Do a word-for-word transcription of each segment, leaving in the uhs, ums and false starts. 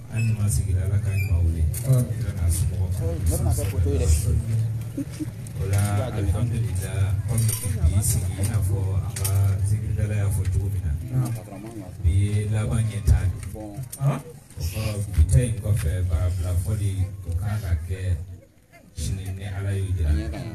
an masigira la kan maule ira na su mo ola alhamdulillah on bi sigi na fo anga zikira la ya fo tumina bi la banyeta bon ah ko bitai ko fe ba bla foli ko kaka ke shinene ala yujira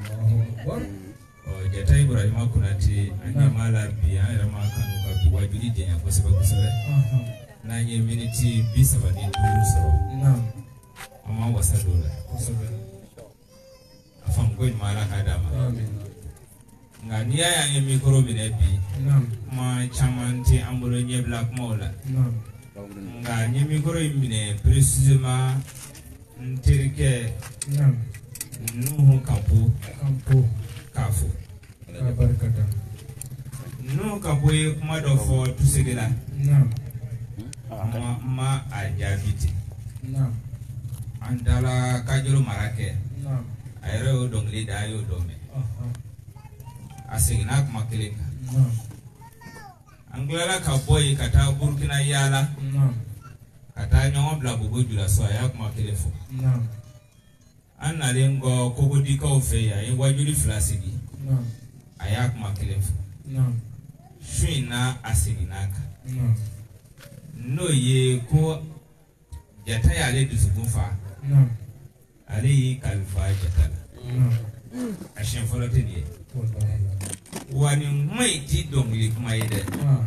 o jeta ibrahima kunati anya mala biya era makanu ka biwajiri jenya ko seba kusebe na nye miniti bisaba ni duru so na ama wasadola kusebe afam ko mala kadama amen ngani ya ya mikro binebi na ma chamanti ambulo nye black mola na ngani mikro imine precisement ntirike na nuhu kampu kampu kafu barkata no kapoe kuma do fo tusegela na ma ma ajabiti na andala kajuro marake na ayro dongli dayo dome aha asegina kuma kelenga na anglala kapoe kata burkina yala na kata nyongo bla bugo jula so ya kuma kelefo na anna lengo kogodi ka ofe ya wajuri flasigi na ayak makelefo na shuina asiginaka na no ye ko jata ya le dusugunfa na ali kalfa jata na ashen folote ni wani mai ti dongli kuma yede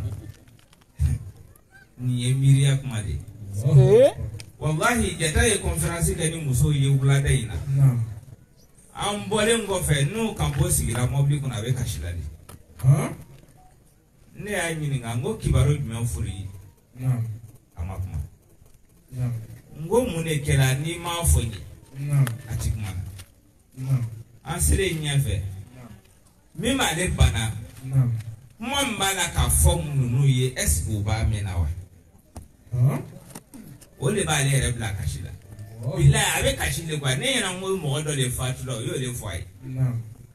ni emiria kuma de eh wallahi jata ye conference ke ni muso ye wulada ina na am bole ngofe no kampo sigira mobli kuna be kashilali ha ne anyini ngango kibaro jume furi na amakuma na ngo mune kela ni ma fonyi na atikuma na ansere nyafe na mi ma le bana na mo mbana ka fom nunu ye esbu ba menawa ha ole ba le rebla kashila bila abe kashile kwa ne na mo mo do le fatulo yo le foi na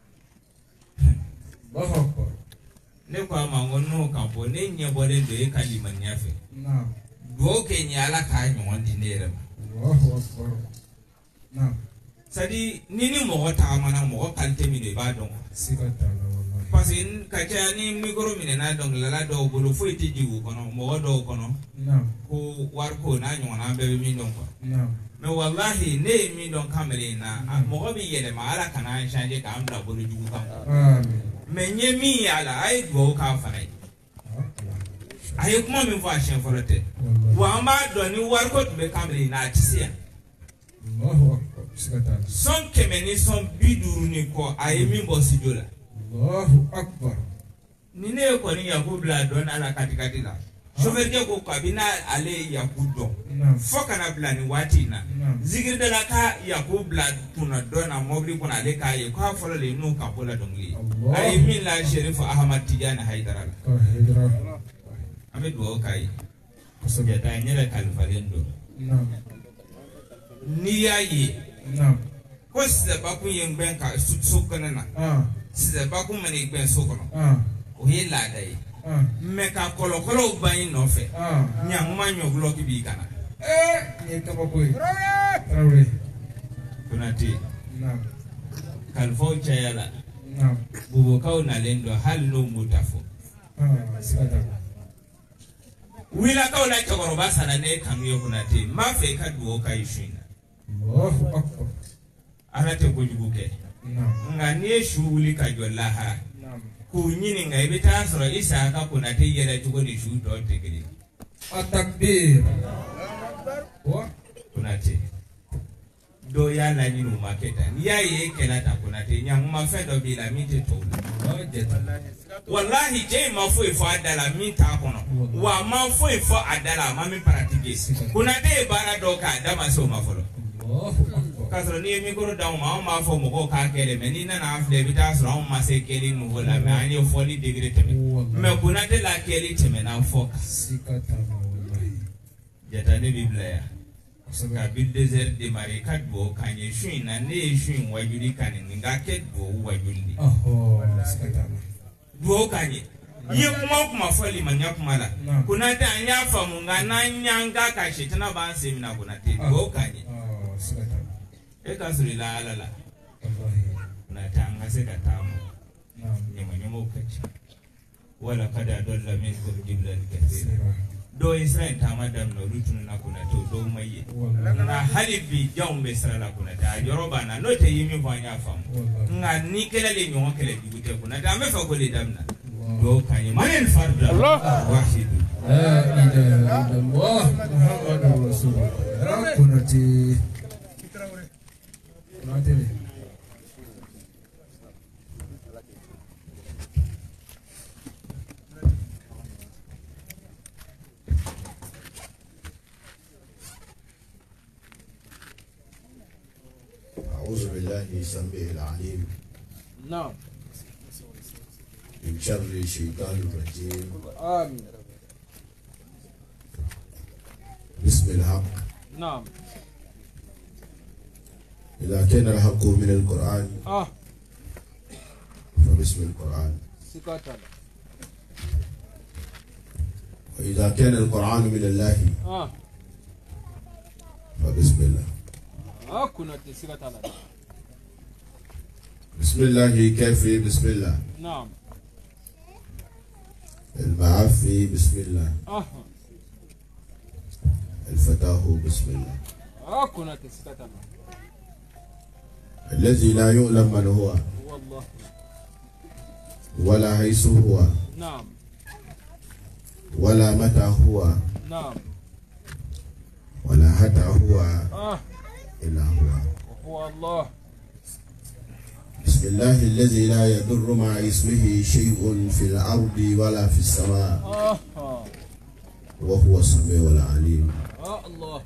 ba hokko ne kwa mango no kampo ne nye bole do e kalima nyafe na do ke nyala ka nyon di nere ma wa na sadi nini mo ta mana mo kante mi de ba don sikata na wallahi parce ka ta ni mi goro mi na don la do bolo foi ti jiwu kono mo do kono na ko war ko na nyon na be mi don ko na me wallahi ne mi don kamere na mo bi yele ma ala kana shanje ka amla bolo jiwu kan amen me nye mi ala ai do ka fanai ai kuma mi fa shen forote wa ma do ni war ko be kamere na tisia Allahu akbar sikata son kemeni son biduru ni ko ai mi bo sijola Allahu akbar ni ne ko ni yakubla don ala katikati la chauffeur ke ko kabina ale yakudo foka na blani wati na zikir de la ka yakubla tuna dona mobli kuna ale ka ye ko folo le no ka pola dongli ay min la Sherif Ahmad Tidiane Haidara Haidara ame do kai ko ya ta nyere kalfalendo ni yayi na ko se ba ku yengben ka su kana na ah se ba ku mani gben so kono ah o he la dai ah me ka kolo kolo ban no fe ah nya ma nyoglo ki bi kana eh ni ka ba ku trawe kunati na kalfo chayala na bubo kau na lendo hal no mutafo ah sikata wila kau na chogoro basa na ne kamiyo kunati ma fe ka duo kai shina Allahu akbar arate ko juguke nga ne shuuli ka jollaha ko nyini nga ibita soro isa ka kuna te yele tugo ni shu do tegiri atakbir wa kuna te do ya la nyinu maketa ya ye kena ta kuna te nyang ma fe do bi la mi te to wallahi je ma fo ifo adala mi ta kono wa ma fo ifo adala ma mi pratique kuna te bara do ka dama so ma folo kasro ni mi ko daw ma ma fo mo ko ka kele me ni na na afle bita sro ma se kele no la me ani fo li degré teme me kuna de la kele teme na fo sikata wallahi jata ne biblia so ka bil desert de mari kat bo kanye shin na ne shin wajuri kan ni ga ket bo wajuri oh sikata bo kanye Ye kuma kuma foli manya kuma la. Kuna ta anya famu nga na nyanga ka shetana ba semina kuna te go kanye. Oh, sikata. E ka suri la ala la. Wallahi. Na tanga se ka tamu. Naam. Nyama nyama kachi. Wala kada dolla min ko jiblan kathira. Do Israel tamadam no rutun na kuna to do maye. Na halibi jawmbe sala kuna ta yoroba na no te yimi fanya famu. Nga ni kele le nyon kele digute kuna ta me fa ko le damna. Do kanye manen farda. Allah wahid. La ilaha illallah Muhammadur Rasulullah. Kunati. Kunati. أعوذ بالله السميع العليم. نعم. من شر الشيطان الرجيم. آمين. بسم الحق. نعم. إذا كان الحق من القرآن آه. فبسم القرآن. سكاتا. وإذا كان القرآن من الله آه. فبسم الله. آه كنت سكاتا. بسم الله كيف بسم الله. نعم. المعافي بسم الله. آه. الفتاه بسم الله. آه كنت سكاتا. الذي لا يعلم من هو والله. ولا حيث هو نعم. ولا متى هو نعم. ولا حتى هو آه. إلا هو. وهو الله. بسم الله الذي لا يضر مع اسمه شيء في الأرض ولا في السماء. آه. وهو السميع العليم. آه الله.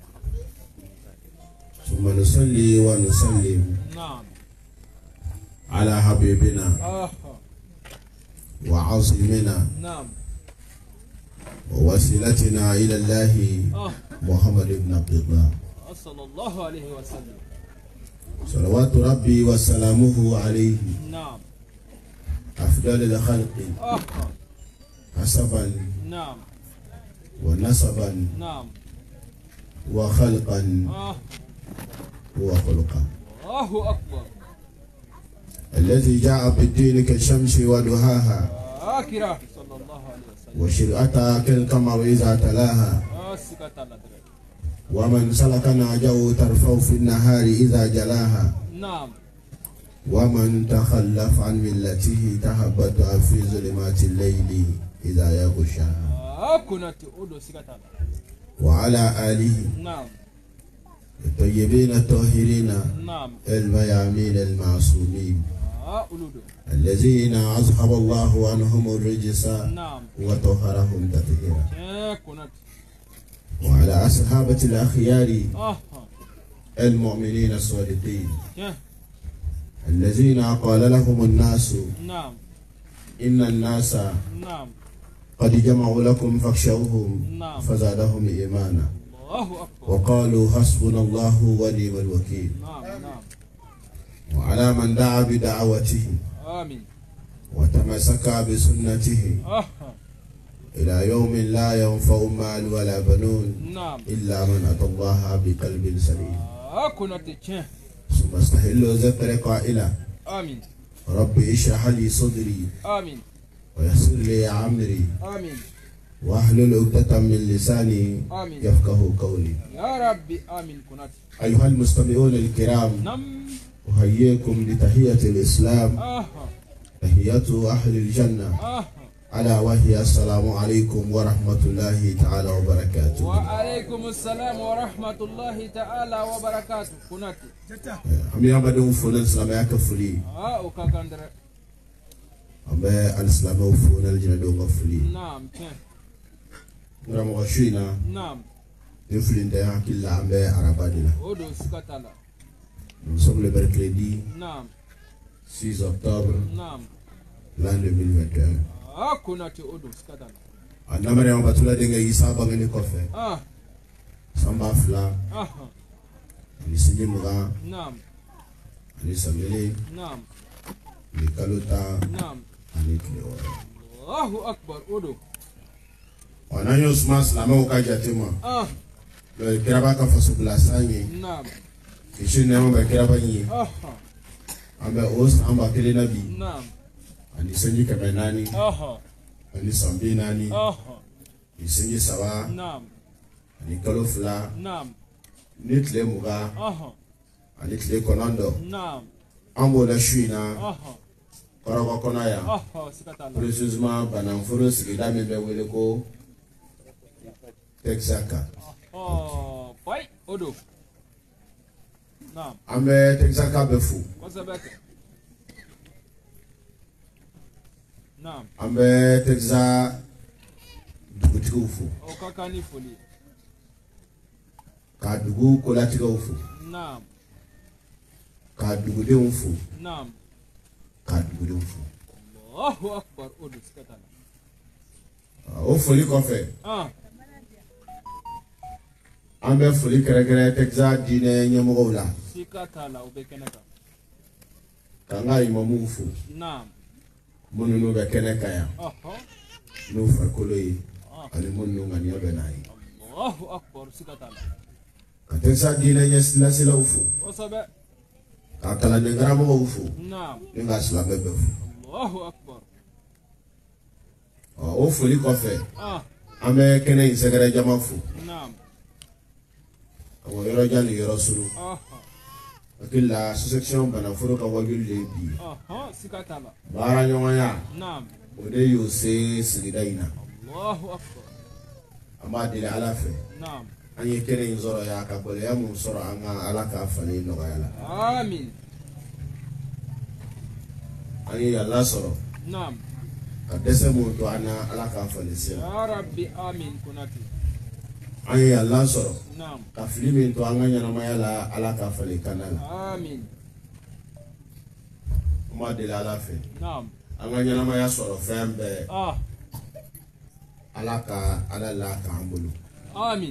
ثم نصلي ونسلم نعم. على حبيبنا آه. وعظيمنا نعم. ووسيلتنا إلى الله آه. محمد بن عبد الله صلى الله عليه وسلم. صلوات ربي وسلامه عليه نعم. أفضل الخلق آه. حسبا نعم. ونسبا نعم. وخلقا آه. وخلقا. الله أكبر. الذي جاء بالدين كالشمس ودهاها آكرة صلى الله عليه وسلم. وشرعتها كالقمر إذا تلاها. آه سكاتا. ومن سلك نهجه ترفع في النهار إذا جلاها. نعم. ومن تخلف عن ملته تهبط في ظلمات الليل إذا يغشاها. آه كنت أودو سكاتا. وعلى آله نعم. الطيبين الطاهرين نعم. الميامين المعصومين آه أولودو. الذين أذهب الله عنهم الرجس نعم. وطهرهم تطهيرا. آه كنت. وعلى أصحابة الأخيار آه. المؤمنين الصادقين آه. الذين قال لهم الناس نعم. إن الناس نعم. قد جمعوا لكم فاخشوهم نعم. فزادهم إيمانا الله أكبر. وقالوا حسبنا الله ونعم الوكيل. نعم. نعم. وعلى من دعا بدعوته آمين. وتمسك بسنته آه. إلى يوم لا ينفع مال ولا بنون نعم. إلا من أتى الله بقلب سليم. آه كنت. ثم استهل ذكر قائلا آمين. ربي اشرح لي صدري آمين. ويسر لي عمري آمين. واحلل عقدة من لساني آمين. يفقه قولي. يا ربي آمين كنت. أيها المستمعون الكرام نعم. أحييكم بتحية الإسلام آه. تحية أهل الجنة آه. على وهي السلام عليكم ورحمة الله تعالى وبركاته. وعليكم السلام ورحمة الله تعالى وبركاته كنت. أمي أبدا فلان سلام يا كفلي. آه وكاكندر. أمي الإسلام وفلان الجنة وفلي. نعم. نعم وشينا. نعم. نفلين ده كلا أمي عربادنا. أودو سكتالا. Nous sommes le mercredi نعم. six octobre نعم. l'an deux mille vingt et un. آه كنت أودو سكتالا. Anamare on batula denga isa bangani kofe. آه. Samba fla. آه. Ni sinji muga. نعم. Ni samele. نعم. Ni kaluta. نعم. Ni kilewa. Allahu akbar odo. On a eu ce matin la main au Kajatema. Ah. Le Kiraba ka fasu blasanye. Naam. Kishi ne mo ba Kiraba yi. Ah. Ambe os amba kele nabi. Naam. Ani senji kabenani. Ah. Ani sambi nani. Ah. Ni senji sawa. Naam. Ani kalofla. Naam. Ni tle muga. Ah. Ani tle konando. Naam. Ambo la shuina. Ah. Koroko konaya. Ah. Sikatala. Précisément bananfuro sigida me be wele ko Texaka. Oh, boy odo. Naam. Ambe Texaka befu. Kosabeke. Naam. Ambe Texa dugutiga ufu. O kakani foli. Ka dugu kolatiga ufu. Naam. Ka dugude ufu. Naam. Ka dugude ufu. Allahu akbar odo sikatala. O foli kofe. Ah. Ambe foli kere-kere Texa dine nyemogo la. Sikatala ubekeneka. Kanga imamu ufu. Naam. Munu no be keneka ya. Aha. No farkolo yi. Ani munu ngani ya benai. Allahu akbar sikatala. Ka Texa dine nyesila sila ufu. Kosabe. Ka kala nengara mo ufu. Naam. Ninga sila bebe ufu. Allahu akbar. O foli kofe. Ah. Ambe kene insegere jama fu. Naam. Awo yoro jani yoro suru. Aha. Akila section bananfuro ka wagul lebi. Aha. Sikatala. Bara nyongaya. Naam. Ode yo se sigida ina. Allahu akbar. Ama dile ala fe. Naam. Anye kene inzoro ya ka kole ya mun soro anga ala ka fani no yala. Amin. Anye Allah soro. Naam. Ka dese mu to ana ala ka fani se. Ya Rabbi amin kunati. Anye Allah soro. Naam. Ka filimi to anga nyana mayala ala ka fani kanala. Amin. Ama dile ala fe. Naam. Anga nyana maya soro fembe Ah. ala ka ala la ka ambulu. Amin.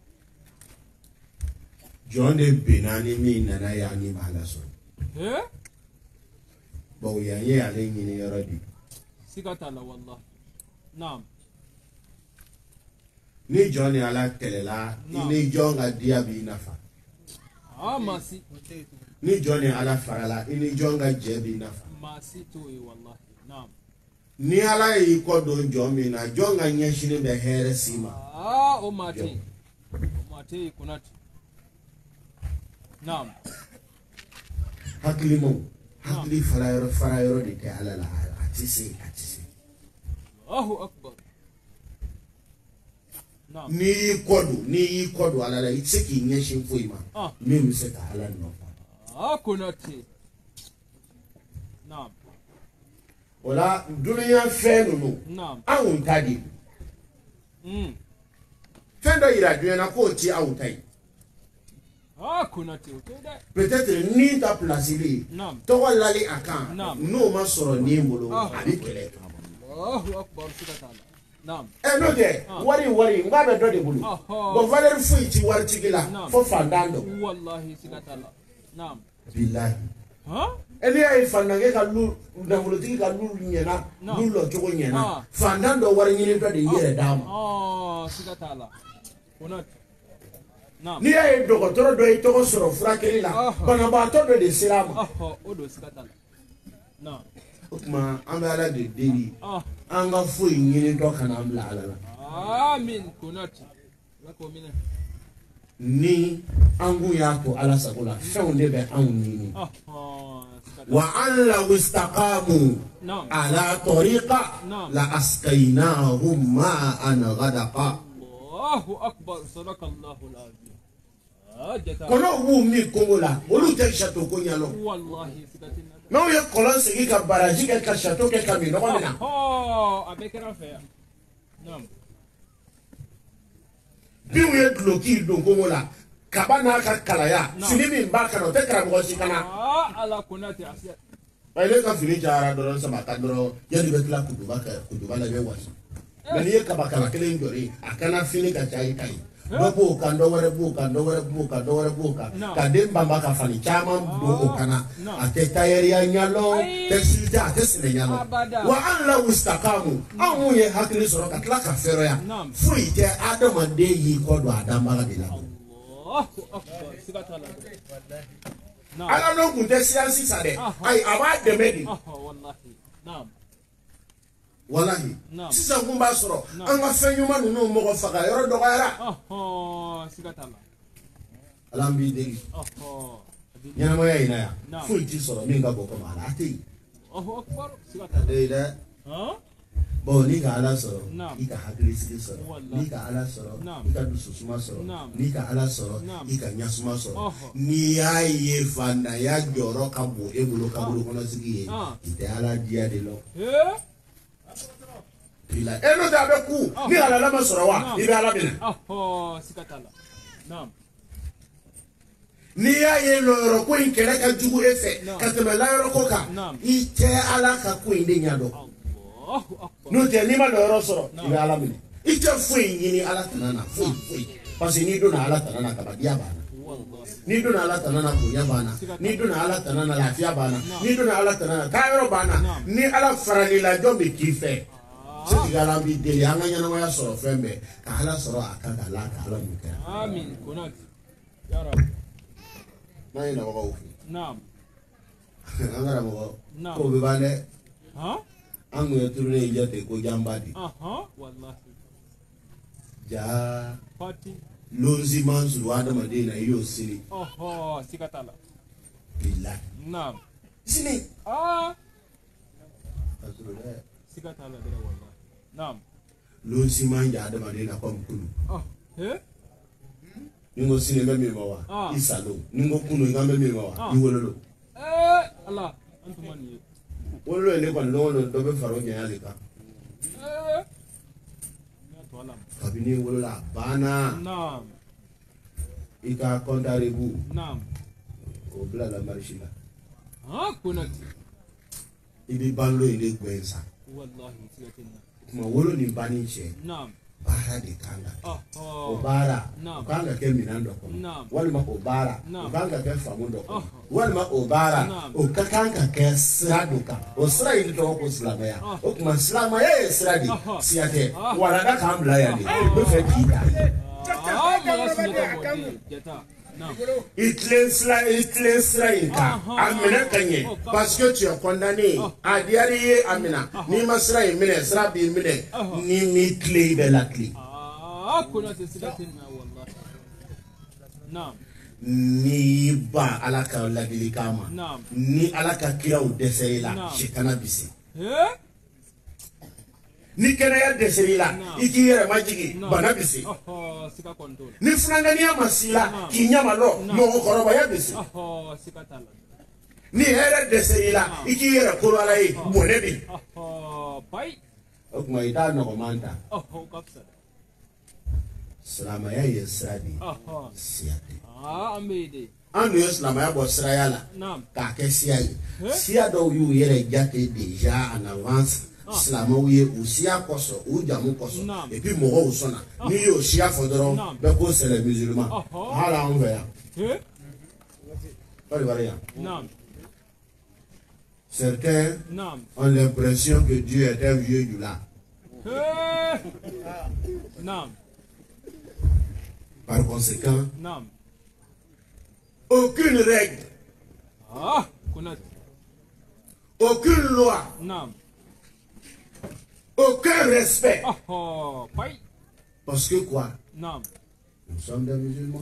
John de benani mi nana ya ni mala so. Eh? Bo ya ye ale nyini yorodi. Sikatala wallah. Naam. Ni John ala kelela No. ni John ga dia bi nafa. Ah masi. Ni John ala farala ni John ga je bi nafa. Masi tu wallah. Naam. Ni ala yi ko do John mi na John ga nyeshini be here sima. Ah o mate. O mate kunati. Naam. Hakili mo hakili farayro farayro de ke ala la atisi atisi. Allahu akbar. Naam. Ni kodu ni kodu ala la itseki nyeshin fuima. Ah. Mi mi ka ala no. Ah kunati. Naam. Ola dunia fenu no. Naam. Awun tadi. Mm. Fendo ira dunia ko ti awun tai. Ah kunati. Okay da. Peut-être ni ta place li. Naam. To lali akan. Naam. No ma soro ni mbolo Ah. abi kele. Allahu akbar sikatala. Naam. E no de Ah. wari wari ngwa be do de bulu. Ah. Bo valer fu iti wari tigila Naam. fo fandando. Wallahi sikatala. Naam. Billahi. Huh? Eli ay fandange ka lu na volotiki ka lu nyena No. lu lo jogo nyena. Ah. Fandando wari nyini do de yere dama. Ah sikatala. Kunati. Naam. Ni ay dokotoro do ito ko soro furakeli la. Ah. Bana ba to do de silama. Ah odo sikatala. Naam. Kuma amala de deri. Ah. Anga fu nyini do kana amla ala. Amin kunati. Lako mina. Ni angu ya to ala sagola fewde be angu ni. Ah sikatala. Wa an law istaqamu Naam. ala tariqa Naam. la asqaynahum ma'an ghadaqa. Allahu akbar sadakallahu alazim. Ah jata. Kono wu mi kongola olu te chateau ko nyalo. Wallahi sikatina. No ye kolon segi ka baraji ke ka chateau ke ka mi no na. Oh abekera fe. Naam. Bi wu ye gloki don kongola kabana ka kalaya No. fini min ba kana te kra mo sikana. Ah ala kunati asiya. Baile ka fini jara doron sama ka doro yadi be kla kuduba ka kuduba la be wasi. Mani ye kabakala kelen dori akana fini ka chai kai. Dopo kan do wara buka do wara buka do wara buka ka dem bamba ka fani chama do okana ate tayari ya nyalo tesilta tesile nyalo wa an la ustakamu amu ye hakili soro ka tla ka fero ya fui te adama de yi ko do adama ga dina Allahu akbar sigatala na ala no kunte siansi sade ai aba de medi wallahi naam wallahi sisan kun b'a sɔrɔ an ka fɛn ɲuman ninnu mɔgɔ faga yɔrɔ dɔgɔyara ala b'i deli ɲɛnamaya in na yan foyi t'i sɔrɔ min ka bɔ kɔmi ala a tɛ yen a tɛ yen dɛ bon n'i ka ala sɔrɔ i ka hakilisigi sɔrɔ n'i ka ala sɔrɔ i ka dususuma sɔrɔ n'i ka ala sɔrɔ i ka ɲasuma sɔrɔ n'i y'a ye fantanya jɔyɔrɔ ka bon e bolo kaburu kɔnɔsigi ye i tɛ ala diya de lɔ ila eno da be ku ni ala lama soro wa ibe ala bina oh sikatala naam ni ya ye loro ko in kere ka jugu efe ka te la yoro ko ka i te ala ka ku inde nyado Allahu akbar no te ni ma loro soro ibe ala bina i te fu ni ala tanana fu fu parce ni do na ala tanana ka badia bana ni do na ala tanana ko ya bana ni do na ala tanana lafiya bana ni do na ala tanana tayoro bana ni ala farali la jombe kife Segala bi deli anga nyana waya soro fembe ka hala soro akaka la ka hala muka amin kunat ya rab mai na wago naam anga mo ko be bale ha angu ya turne ijate ko jambadi aha wallahi ja pati lonzi manzu wada madina iyo siri oho sikatala billah naam sini ah azule sikatala dira wallahi Naam. Lonsi manja ada madina kwa mkulu. Ah. Eh? Ningo sine mbe mawa. Isalo. Ningo kunu ngambe mbe mawa. Iwololo. Eh, Allah. Antumani. Wolo ele kwa ndolo dobe faro nyali ka. Eh. Ya to alam. Kabini wolola bana. Naam. Ika konta rebu. Naam. O bla la marishila. Ah, kunati. Ibi banlo ile gwensa. Wallahi tiyatina. Ma wolo ni bani che naam bara de kanga oh o bara kanga ke minando ko wala ma o bara kanga ke famundo ko wala ma o bara o kanga ke sraduka o sra ile to ko slama ya o kuma slama ya sra di siate wala da kamla ya ni be fe kita ah ma sinata mo jeta Il te laissera, il te laissera inka. Amina kanye. Parce que tu es condamné. A diarié amina. Ni masra imine, sra bi imine. Ni mi clé de la clé. Ah, kuna te sidatina wallah. Naam. Ni ba alaka la bilikama. Naam. Ni alaka kira u deseila. Shekana bisi. Eh? Ni kena ya deserila iki yere majigi bana bisi oh sika control ni frangania masila kinyama lo mo koroba ya bisi oh sika tala ni here deserila iki yere kurala yi bonebi oh pai okuma ida no komanda oh kapsa salama ya yesradi oh siate ah amede anu yeslama ya bo srayala naam ka ke siai sia do yu yere jate déjà en avance Slama ouye usia koso ou jamu koso et puis moro usona ni yo shia fodoro beko c'est les musulmans hala on veut eh pas de variant non certains ont l'impression que Dieu est un vieux du là non par conséquent non aucune règle ah aucune loi non aucun respect. Oh, oh, parce que quoi? Non. Nous sommes des musulmans.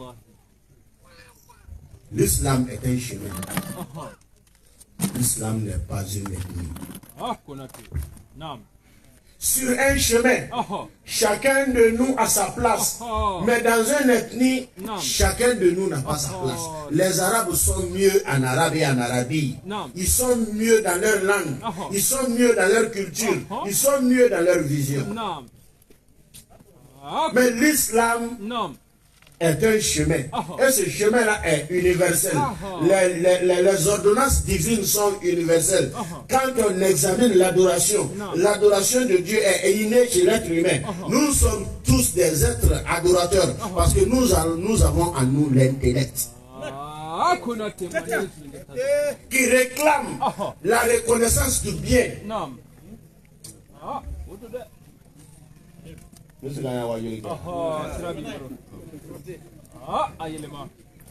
L'islam est un chemin. Oh, oh. L'islam n'est pas une ethnie. Oh, non. Sur un chemin, oh, oh. Chacun de nous a sa place. Oh, oh. Mais dans une ethnie, non. Chacun de nous n'a pas oh, sa place. Oh. Les Arabes sont mieux en arabe et en arabie. Non. Ils sont mieux dans leur langue. Oh, oh. Ils sont mieux dans leur culture. Oh, oh. Ils sont mieux dans leur vision. Non. Oh. Mais l'islam, non. est un chemin. Uh-huh. Et ce chemin-là est universel. Uh-huh. Les, les, les, les ordonnances divines sont universelles. Uh-huh. Quand on examine l'adoration, No. l'adoration de Dieu est innée chez l'être humain. Uh-huh. Nous sommes tous des êtres adorateurs Uh-huh. parce que nous, a- nous avons en nous l'intellect Ah, kuna temani qui réclame Uh-huh. la reconnaissance du bien. Naam. Ah, wutu de. Nous sommes dans la voie. Aha, sirabi bro. Ah, ayelema.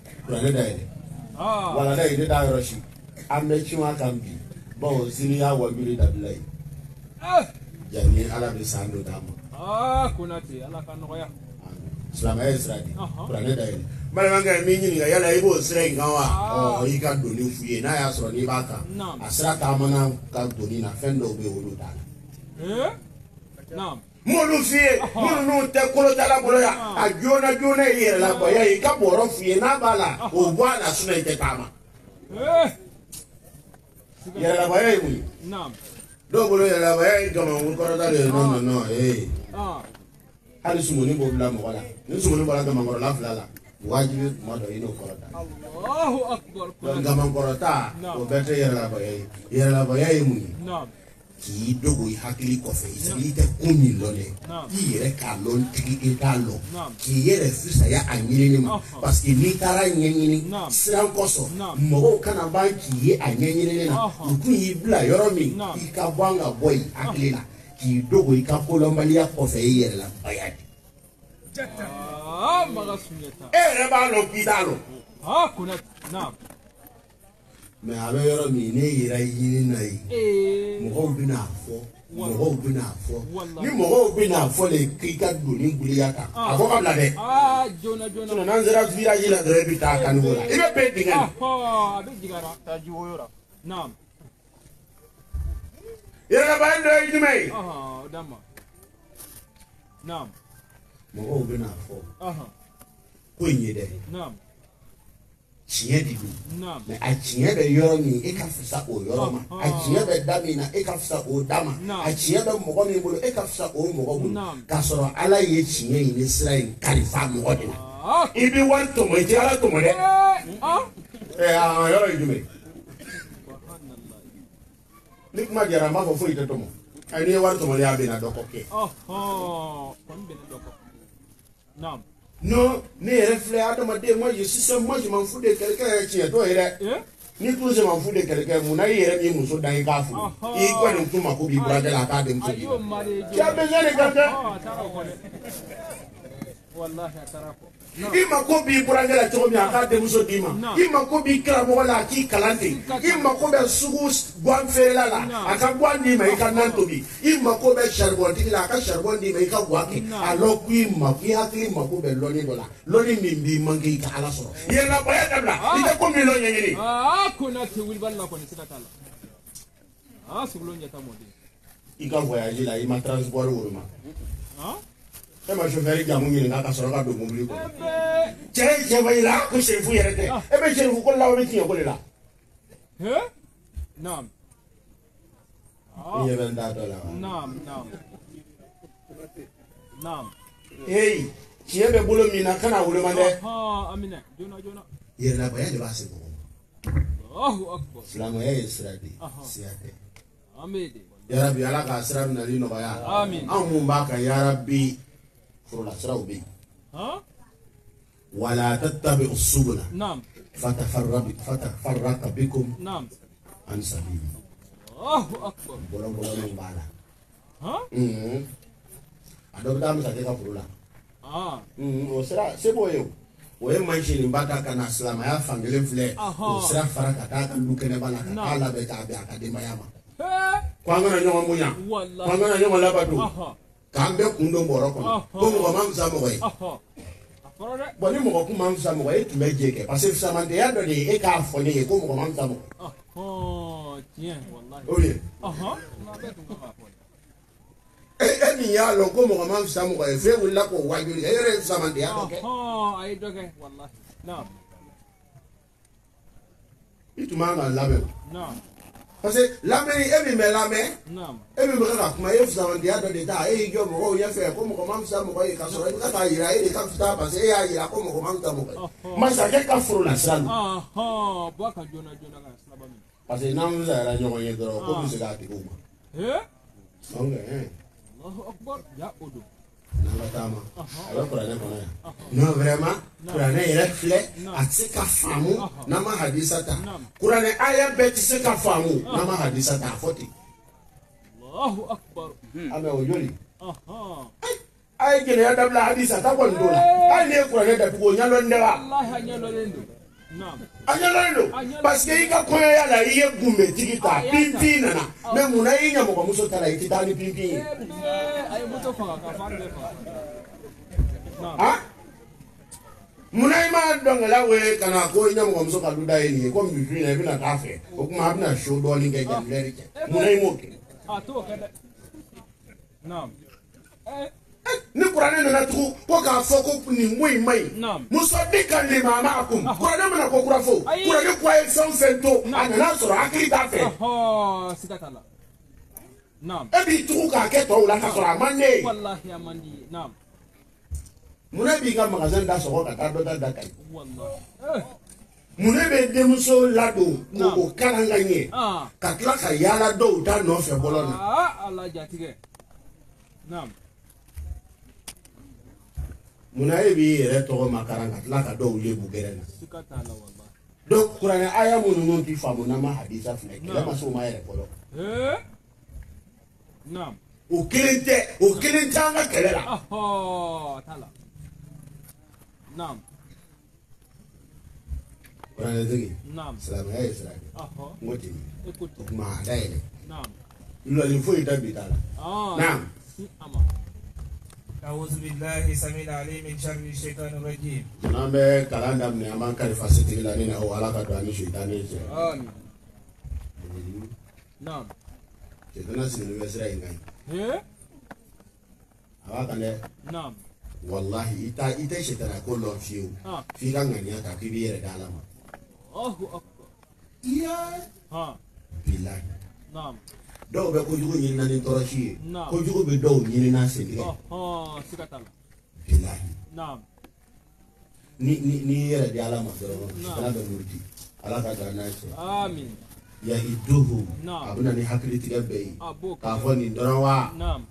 Ah. Wala da ide da yoroshi amne chiwa kambi bo zini ya wagiri da bilai Ah. jani ala bi sando damo Ah, kuna te ala kan noya. salama israeli Aha. kurane da ide mala manga mi nyini ga yala ibo sire ngawa Ah. o ika doni fuye na ya so ni baka Naam. asra ta mana ka doni na fendo be wolu da Eh? Naam. molu fiye molu no te kolo tala bolo ya a jona jona yere la boya i ka boro fiye na bala o bwa na suna ite tama Eh? yere la boya yi Naam. do bolo yere la boya yi gama ngun koro da le no no no eh Ah. hali sumuni bo bla mo wala ni sumuni bo la gama ngoro la fla la wajibi mo do ino koro da Allahu akbar. don Kuna. gama ngoro ta o bete yere la boya yi yere la boya yi mu Naam. ki dogo i hakili kɔfɛ i sigi i tɛ ko min lɔ dɛ i yɛrɛ k'a lɔn tigi i t'a lɔ k'i yɛrɛ fisaya a ɲinini ma parce que n'i taara ɲɛɲini siran kosɔn mɔgɔw kana ban k'i ye a ɲɛɲinini na u tun y'i bila yɔrɔ min i ka bɔ an ka bɔ yen hakili la k'i dogo i ka kolɔnbaliya kɔfɛ i yɛrɛ la baya de. Ah, maga sunyata. e yɛrɛ b'a lɔn k'i t'a lɔn. Ah, kuna. Naam. mɛ a bɛ yɔrɔ min ne yɛrɛ ɲini na ye Eh. mɔgɔw bɛna fɔ mɔgɔw bɛna fɔ Wallahi. ni mɔgɔw bɛna fɔ de k'i ka doni giliya kan a fɔ ka bila dɛ. Ah, jona jona. Sinon, n'an sera village la dɔrɔn i bɛ taa kan la i bɛ bɛn dingɛ na. Ah, a bɛ jigara. Taa jugu yɔrɔ. Naam. yɛrɛbaya dɔ ye jumɛn ye. Ah, dama. Naam. mɔgɔw bɛna fɔ Aha. ko in ye dɛ Naam. tiɲɛ de don Naam. mɛ a tiɲɛ bɛ yɔrɔ min e ka fisa o yɔrɔ ma a tiɲɛ bɛ da min na e ka fisa o da ma a tiɲɛ bɛ mɔgɔ min bolo e ka fisa o mɔgɔ bolo k'a sɔrɔ ala ye tiɲɛ in ni sira in kalifa mɔgɔ de la Ah. i bɛ wari tɔmɔ i tɛ ala tɔmɔ dɛ. Ah. ɛ a yɔrɔ ye jumɛn ni kuma diyara n b'a fɔ foyi tɛ tɔmɔ ɛ n'i ye wari tɔmɔli a bɛ na dɔ kɔ kɛ. Oh, kɔni bɛnɛ dɔ kɔ. Naam. non ne yɛrɛ filɛ adamaden moi je suis seul moi je m'en fous de quelqu'un tiɲɛ t'o ye dɛ. Eh? ni tun se m'en fous de quelqu'un mun na i yɛrɛ min muso dan i k'a furu i kɔni tun mako b'i burankɛ la a k'a denmuso A di y'o mari. tu as besoin de quelqu'un. Ah, a taara o kɔ dɛ. Wallahi a taara kɔ. i mako b'i burankɛ la cogo min a k'a denmuso d'i ma i mako b'i karamɔgɔ la a k'i kalan ten i mako bɛ sugu guwan feerela la a ka guwan d'i ma i ka nan tobi i mako bɛ saribɔntigi la a ka saribɔn d'i ma i ka guwan kɛ a lɔ ko i mako i hakili mako bɛ lɔnni dɔ la lɔnni min b'i manke i ka ala sɔrɔ yɛlɛmabɔya dabila i tɛ ko min lɔ ɲɛɲini. Ah, kuna te wilibali la kɔni siga t'a la. Ah, sugulon ɲɛta mɔden. i ka voyage la i ma transport woloma Ah? e ma chauffeur jamu ɲininka ka sɔrɔ ka don mobili kɔnɔ. Ebe. cɛ ye cɛ fa yi la ko serifu yɛrɛ tɛ e bɛ serifu ko la o bɛ tiɲɛ ko de la. Eh? Naam. i ɲɛ bɛ n t'a dɔ la wa. Naam, naam. Naam. heyi tiɲɛ bɛ bolo min na kana woloma dɛ. Ah, amina. Jona jona. yɛrɛlabaya de b'a se mɔgɔ ma. Allahu akbar. silamɛya ye sira de ye siya tɛ. Amede. yarabi ala ka sira nali nɔgɔya. Amin. anw mun b'a kan yarabi forola siraw bɛ yen. Ah? wala tattabi'u subula Naam. fatafarraqu fatafarraqa bikum Naam. an sabili. Allahu akbar. bɔlɔn-bɔlɔnw b'a la. Ah? Mhm. a dɔ bɛ taa masakɛ ka foro la. Ah. Mhm, o sira se b'o ye o. o ye mansinniba ta ka na silamɛya fankelen filɛ o sira fara ka taa ka lu kɛnɛba la ka taa labɛn k'a bɛn a ka denbaya ma. Eh? ko an kana ɲɔgɔn bonya Wallahi. ko an kana ɲɔgɔn labato Aha. k'an bɛɛ kun don bɔrɔ kɔnɔ ko mɔgɔ man fisa mɔgɔ ye. Aha. A fɔra dɛ. bɔn ni mɔgɔ kun man fisa mɔgɔ ye e tun bɛ jɛ kɛ parce que fisamantɛya dɔ de ye e k'a fɔ ne ye ko mɔgɔ man fisa mɔgɔ. Ahɔn, tiɲɛ wallahi. o ye Ahɔn, nka bɛɛ tun kan k'a fɔ dɛ. e e min y'a lɔn ko mɔgɔ man fisa mɔgɔ ye f'e wulila k'o wajuli e yɛrɛ ye fisamantɛya dɔ kɛ. Ahɔn, a ye dɔ kɛ wallahi. Naam. i tun man kan labɛn o. Naam. parce que lamɛ e min bɛ lamɛ Naam. e min bɛ ka kuma e fisamandiya dɔ de ta e y'i jɔ mɔgɔw ɲɛfɛ ko mɔgɔ ma fisa mɔgɔ ye ka sɔrɔ i bɛ ka taa yira e de ka fisa parce que e y'a yira ko mɔgɔ ma fisa mɔgɔ ye masakɛ ka foro la sira Ah ah, bɔ ka jona jona ka siraba min. parce que n'an fisayara ɲɔgɔn ye dɔrɔn ko bɛ se k'a tigiw ma. Eh? donc ɛn. Allahu akbar. Ya o don. n'an ka taama a bɛ kuranɛ kɔnɔ yan non vraiment kuranɛ yɛrɛ filɛ a tɛ se ka faamu n'an ma hadisa ta kuranɛ aya bɛɛ tɛ se ka faamu n'an ma hadisa ta a fɔ ten. Allahu akbar. a mɛ o joli. Aha. a ye gɛlɛya dabila hadisa ta kɔni t'o la hali ni ye kuranɛ datugu o ɲɛdɔn tɛ wa. Wallahi a ɲɛdɔnlen don. Naam. a ɲɛdɔnnen don parce que i ka kɔɲɔya la i ye gunbɛtigi ta pinpin nana mɛ munna i ɲɛmɔgɔmuso ta la i tɛ taa ni pinpin ye. A ye moto faga ka fan bɛɛ faga. Naam. han munna i ma dɔnkɛla wele ka na ko i ɲɛmɔgɔmuso ka du da ye nin ye komi bi na i bɛna taa fɛ o tuma a bɛna so dɔɔnin kɛ janbilɛri kɛ munna i m'o kɛ. A t'o kɛ dɛ. Naam. Eh. ni kuranɛ nana tugun ko k'a fɔ ko nin ko in ma ɲi musaddiqan limaa ma'akum kuranɛ mana ko kura fɔ kuranɛ ko a ye fɛn o fɛn to a nana sɔrɔ hakili t'a fɛ. Ɔhɔ siga t'a la. Naam. e b'i tugu k'a kɛ tɔw la k'a sɔrɔ a man di ye. Wallahi a man di ye. Naam. munna b'i ka magasin da sɔgɔ ka taa dɔ ta da ka ɲi. Wallahi. munna bɛ denmuso ladon k'o kalan ka ɲɛ Ah. ka tila ka yaala dɔw ta nɔfɛ bɔlɔ na. Ah Allah jatigɛ. Naam. munna e b'i yɛrɛ tɔgɔ makaran ka tila ka dɔw lebu gɛrɛ na. Siga t'a la wallahi. donc kuranɛ aya minnu t'i faamu n'an ma hadisa filɛ kɛlɛ ma se o ma yɛrɛ fɔlɔ. Eh. Naam. o kelen tɛ o kelen tɛ an ka kɛlɛ la. Ɔhɔ t'a la. Naam. kuranɛtigi Naam. silamɛya ye sira de Ɔhɔ. n ko ten Écoute. o tuma a dayɛlɛ Naam. lɔli foyi tɛ bi t'a la. Ah. naam. Si ama. أعوذ بالله السميع العليم من شر الشيطان الرجيم. n'an bɛ kalan daminɛ an b'an kalifa setigi la ni na o ala ka don an ni sitani cɛ. Amin. Naam. sitana sigilen bɛ sira in kan Eh. a b'a kan dɛ. Naam. wallahi i tɛ i tɛ sitana ko lɔn fiyewu Ah. f'i ka ŋaniya ta k'i b'i yɛrɛ di ala ma. Allahu akbar. iya Ha. bilahi Naam. dɔw bɛ kojugu ɲinina ni tɔɔrɔsi ye Naam. kojugu bɛ dɔw ɲinina sentigɛ Ɔhɔ siga t'a la. bilahi Naam. ni ni ni y'i yɛrɛ di ala ma dɔrɔn Naam. sitana bɛ muruti ala ka don an n'a cɛ. Amin. yahiduhu Naam. a bɛna ni hakilitigɛ bɛɛ ye A b'o k'a kɛ. fɔ nin dɔrɔn wa Naam.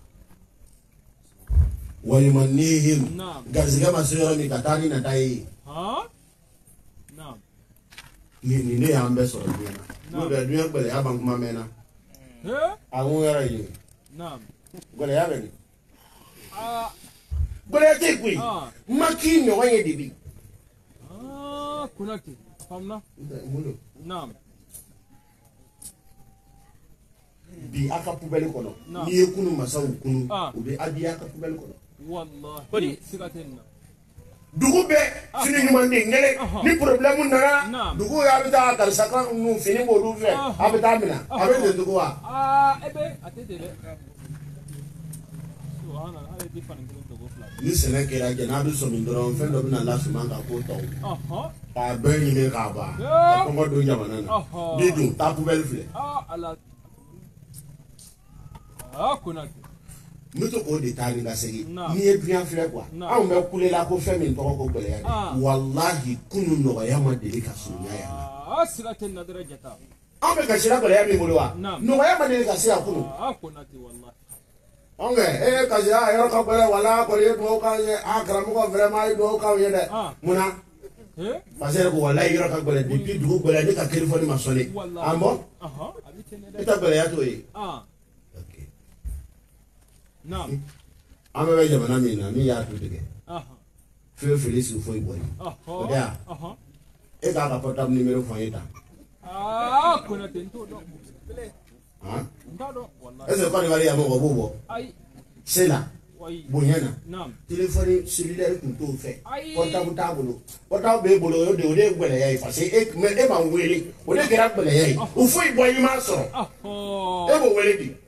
walima nihim Naam. garizigɛ ma se yɔrɔ min ka taa ni nata ye Ha. Naam. nin nin ne y'an bɛɛ sɔrɔ diɲɛ na n'o Naam. bɛ diɲɛ gɛlɛya ban kuma mɛn na Eh. a ko yɔrɔ ye Naam. gɛlɛya bɛ nin Ah. gɛlɛya tɛ yen koyi Ah. ma k'i ɲɔgɔn ye de bi. Ah. Kunati. Famna. mun do Naam. bi a ka pubɛli kɔnɔ Naam. n'i ye kunu masaw kunu Ah. u bɛ abi a ka pubɛli kɔnɔ. Wallahi. Siga tɛ nin na. dugu bɛɛ fini ɲuman de ŋɛlɛ Ɔhɔ. ni problème nana Naam. dugu a bɛ taa karisa kan nu fini b'olu fɛ Ɔhɔ. a bɛ taa minɛ a bɛ ten tugu wa. Ah. Ebe. A tɛ ten dɛ. Subhanallah. Ale di fani kelen togo fila. ni sɛnɛ kɛra jɛ n'a bɛ sɔmi dɔrɔn fɛn dɔ bɛ na lasuma ka k'o tɔw Ɔhɔ. k'a bɛɛ ɲini k'a ban Yo. ka kɔngɔ don jamana na Ɔhɔ. bi dun taa pubɛli filɛ. Ah. Allah. Ah. Kunati. n bɛ to k'o de taa ni ka segin Naam. n'i ye duyan filɛ kuwa Naam. anw bɛ kulela ko fɛn min tɔgɔ ko gɛlɛya de Ah. walahi kunu nɔgɔya ma deli ka surunya yan na. Ah. Siga tɛ nin na dɔrɔn jata. anw bɛ ka sira gɛlɛya min bolo wa Naam. nɔgɔya ma deli ka se yan kunu. Ah. Kunati wallahi. anw kɛ e ye kasi a yɔrɔ ka gɛlɛn wala kɔni ye dugawu k'an ye a karamɔgɔ vraiment a ye dugawu k'anw ye dɛ Ah. munna Eh. parce que ko walayi yɔrɔ ka gɛlɛn depuis dugu gɛlɛn ne ka telefɔni ma sɔnne Wallahi. an bɔ Aha. A bɛ ten i dɛ. tɛ gɛlɛya t'o ye. Ah. Ok. Naam. an bɛ bɛ jamana min na min y'a tu tigɛ Aha. fɛn fili si foyi bɔ ye Ɔhɔ. o de y'a Aha. e k'a ka portable numéro fɔ n ye tan Ah. Kunati n t'o dɔn. han N t'a dɔn wallahi. est ce que Côte d'Ivoire yan mɔgɔ b'o bɔ Ayi. se la Wayi. bonya na Naam. téléphone cellulaire tun t'o fɛ Ayi. portable t'a bolo portable b'e bolo o de o de ye gɛlɛya ye parce que e mais e m'an wele o de kɛra gɛlɛya ye o foyi bɔ i m'a sɔrɔ Ɔhɔ. e b'o wele bi.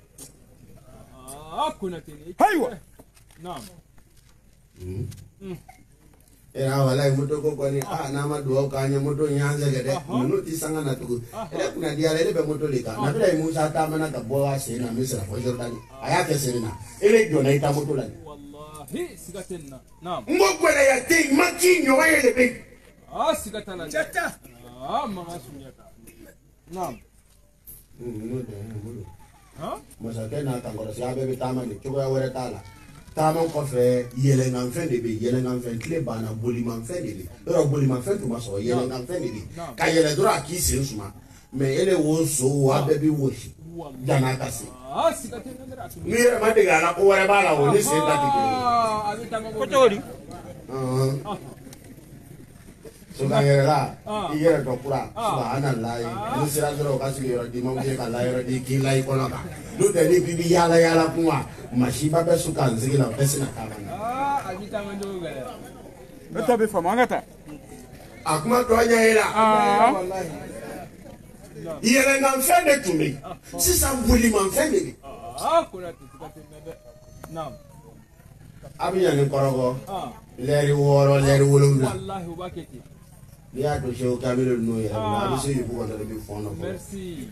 Ah. Kunati. Ayiwa. Naam. Hmm. Mm. era wala moto ko ko ni ah na ma do ka nya moto nyanza gede no ti sanga na to ele kuna dia ele be moto leka na bila Musa ta mana ka bo wa se na misra fo Jordan aya ke se na ele do na ita moto la wallahi sigatenna naam ngogwele ya ti makinyo wa ele be ah sigatala chata ah mama sunyaka naam no de no ha Musa ke na ka ngoro sia be be tama ni chugo ya were tala tama ko fe yele ngam fe de be yele ngam fe kle bana boli man fe de ro boli man fe to ma so yele ngam fe de ka yele dura ki se suma me ele wo so wa be bi wo shi jana ka se ah sigatenna ndara tu ni re ma de ga na ko were bala wo ni se ta ti ah abi tama ko tori ah so ka yele la yele to kura subhanallah ni sira dro ka si yoro di mo ke ka la yoro di ki lai ko na ka do de ni bibi yala yala kuma mashiba be suka nzigila pesina kama ah abi tama ndo gala Beto be fama ngata. akuma to anya ila Ah. wallahi yele ngam fende tumi sisa mbuli man fende ah kuna sigatenna de naam abiya ni korogo ah leri woro leri wolumla wallahi ubaketi ya to shew kamilo no ya na bi se yuko ko be fono ko merci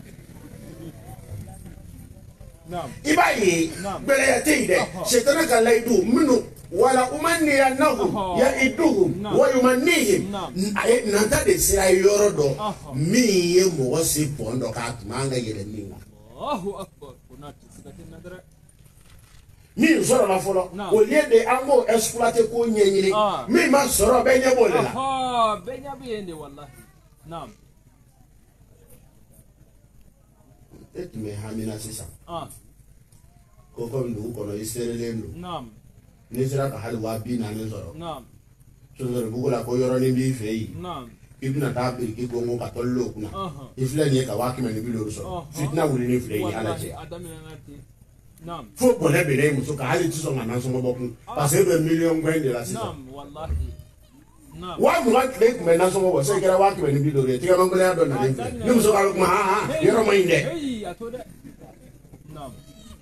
naam ibayi bele ya teide shetana ka laidu minu wala umanni annahu ya iduhum wa yumannihim nanta de sira yoro do mi ye mo wasi pondo ka manga yele ni Allahu akbar kuna sigatenna ndara mi soro la folo au lieu de ango exploiter ko nyenyini mi ma soro be nyebole la ah benya biende wallahi naam et me hamina sisa ah ko ko ndu ko no isere lendo naam ni sira ka hal wa bi na ne soro naam so soro bugula ko yoro ni bi fei naam ibna ta bir ki gongo ka tollo kuna aha ifle ni ka wa ki me ni bi lo so fitna wuli ni fle ni ala wallahi je adamina ngati naam fo bone be ne muso ka hali tiso ngana so mo bokun parce que be million gwende la sisa naam wallahi naam wa mu wa kle ku me na so mo se kera wa ki me ni bi lo re ti ka mangole ya do na ni ni muso ka ma ha ha yoro mo inde hey atode naam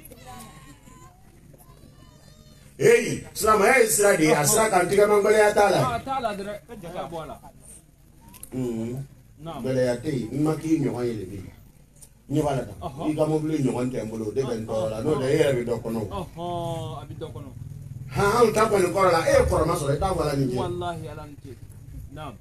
hey salama ya isra di asra kan ti ka mangole ya tala ah tala dere ka bola mm naam bele ya te ma ki nyo yele bi ni bala ta i ka mo bli nyo on tembulo de ben to la no de yere bi do kono oh abi dokono ha ha ta ko ni ko la e ko ma so ta wala ni je wallahi alanti naam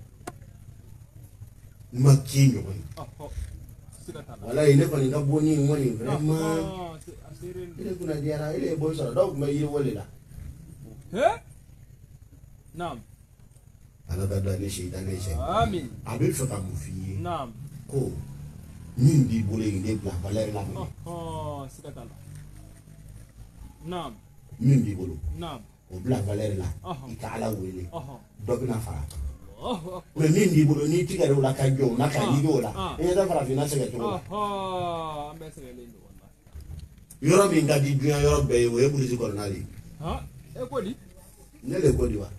ma ki nyo oh sigatala wala ile ko ni ka boni ngoni vraiment ah asirin ile kuna diara ile bo so do ma yiri wole la he naam ala da da ni shi da ni shi amin abi so ka mu fi naam ko min di bole inde bla valer la oh sigatala naam min di bolo naam o bla valer la Aha. i ka ala wele oh do bina fara oh me min di bolo ni tigare la ka jo na ka ni do la Ah. e da fara fina se ga to oh ambe segalendo wallahi yoro min ga di dunya yoro be we buri ko na li ha e ko di ne le ko di wa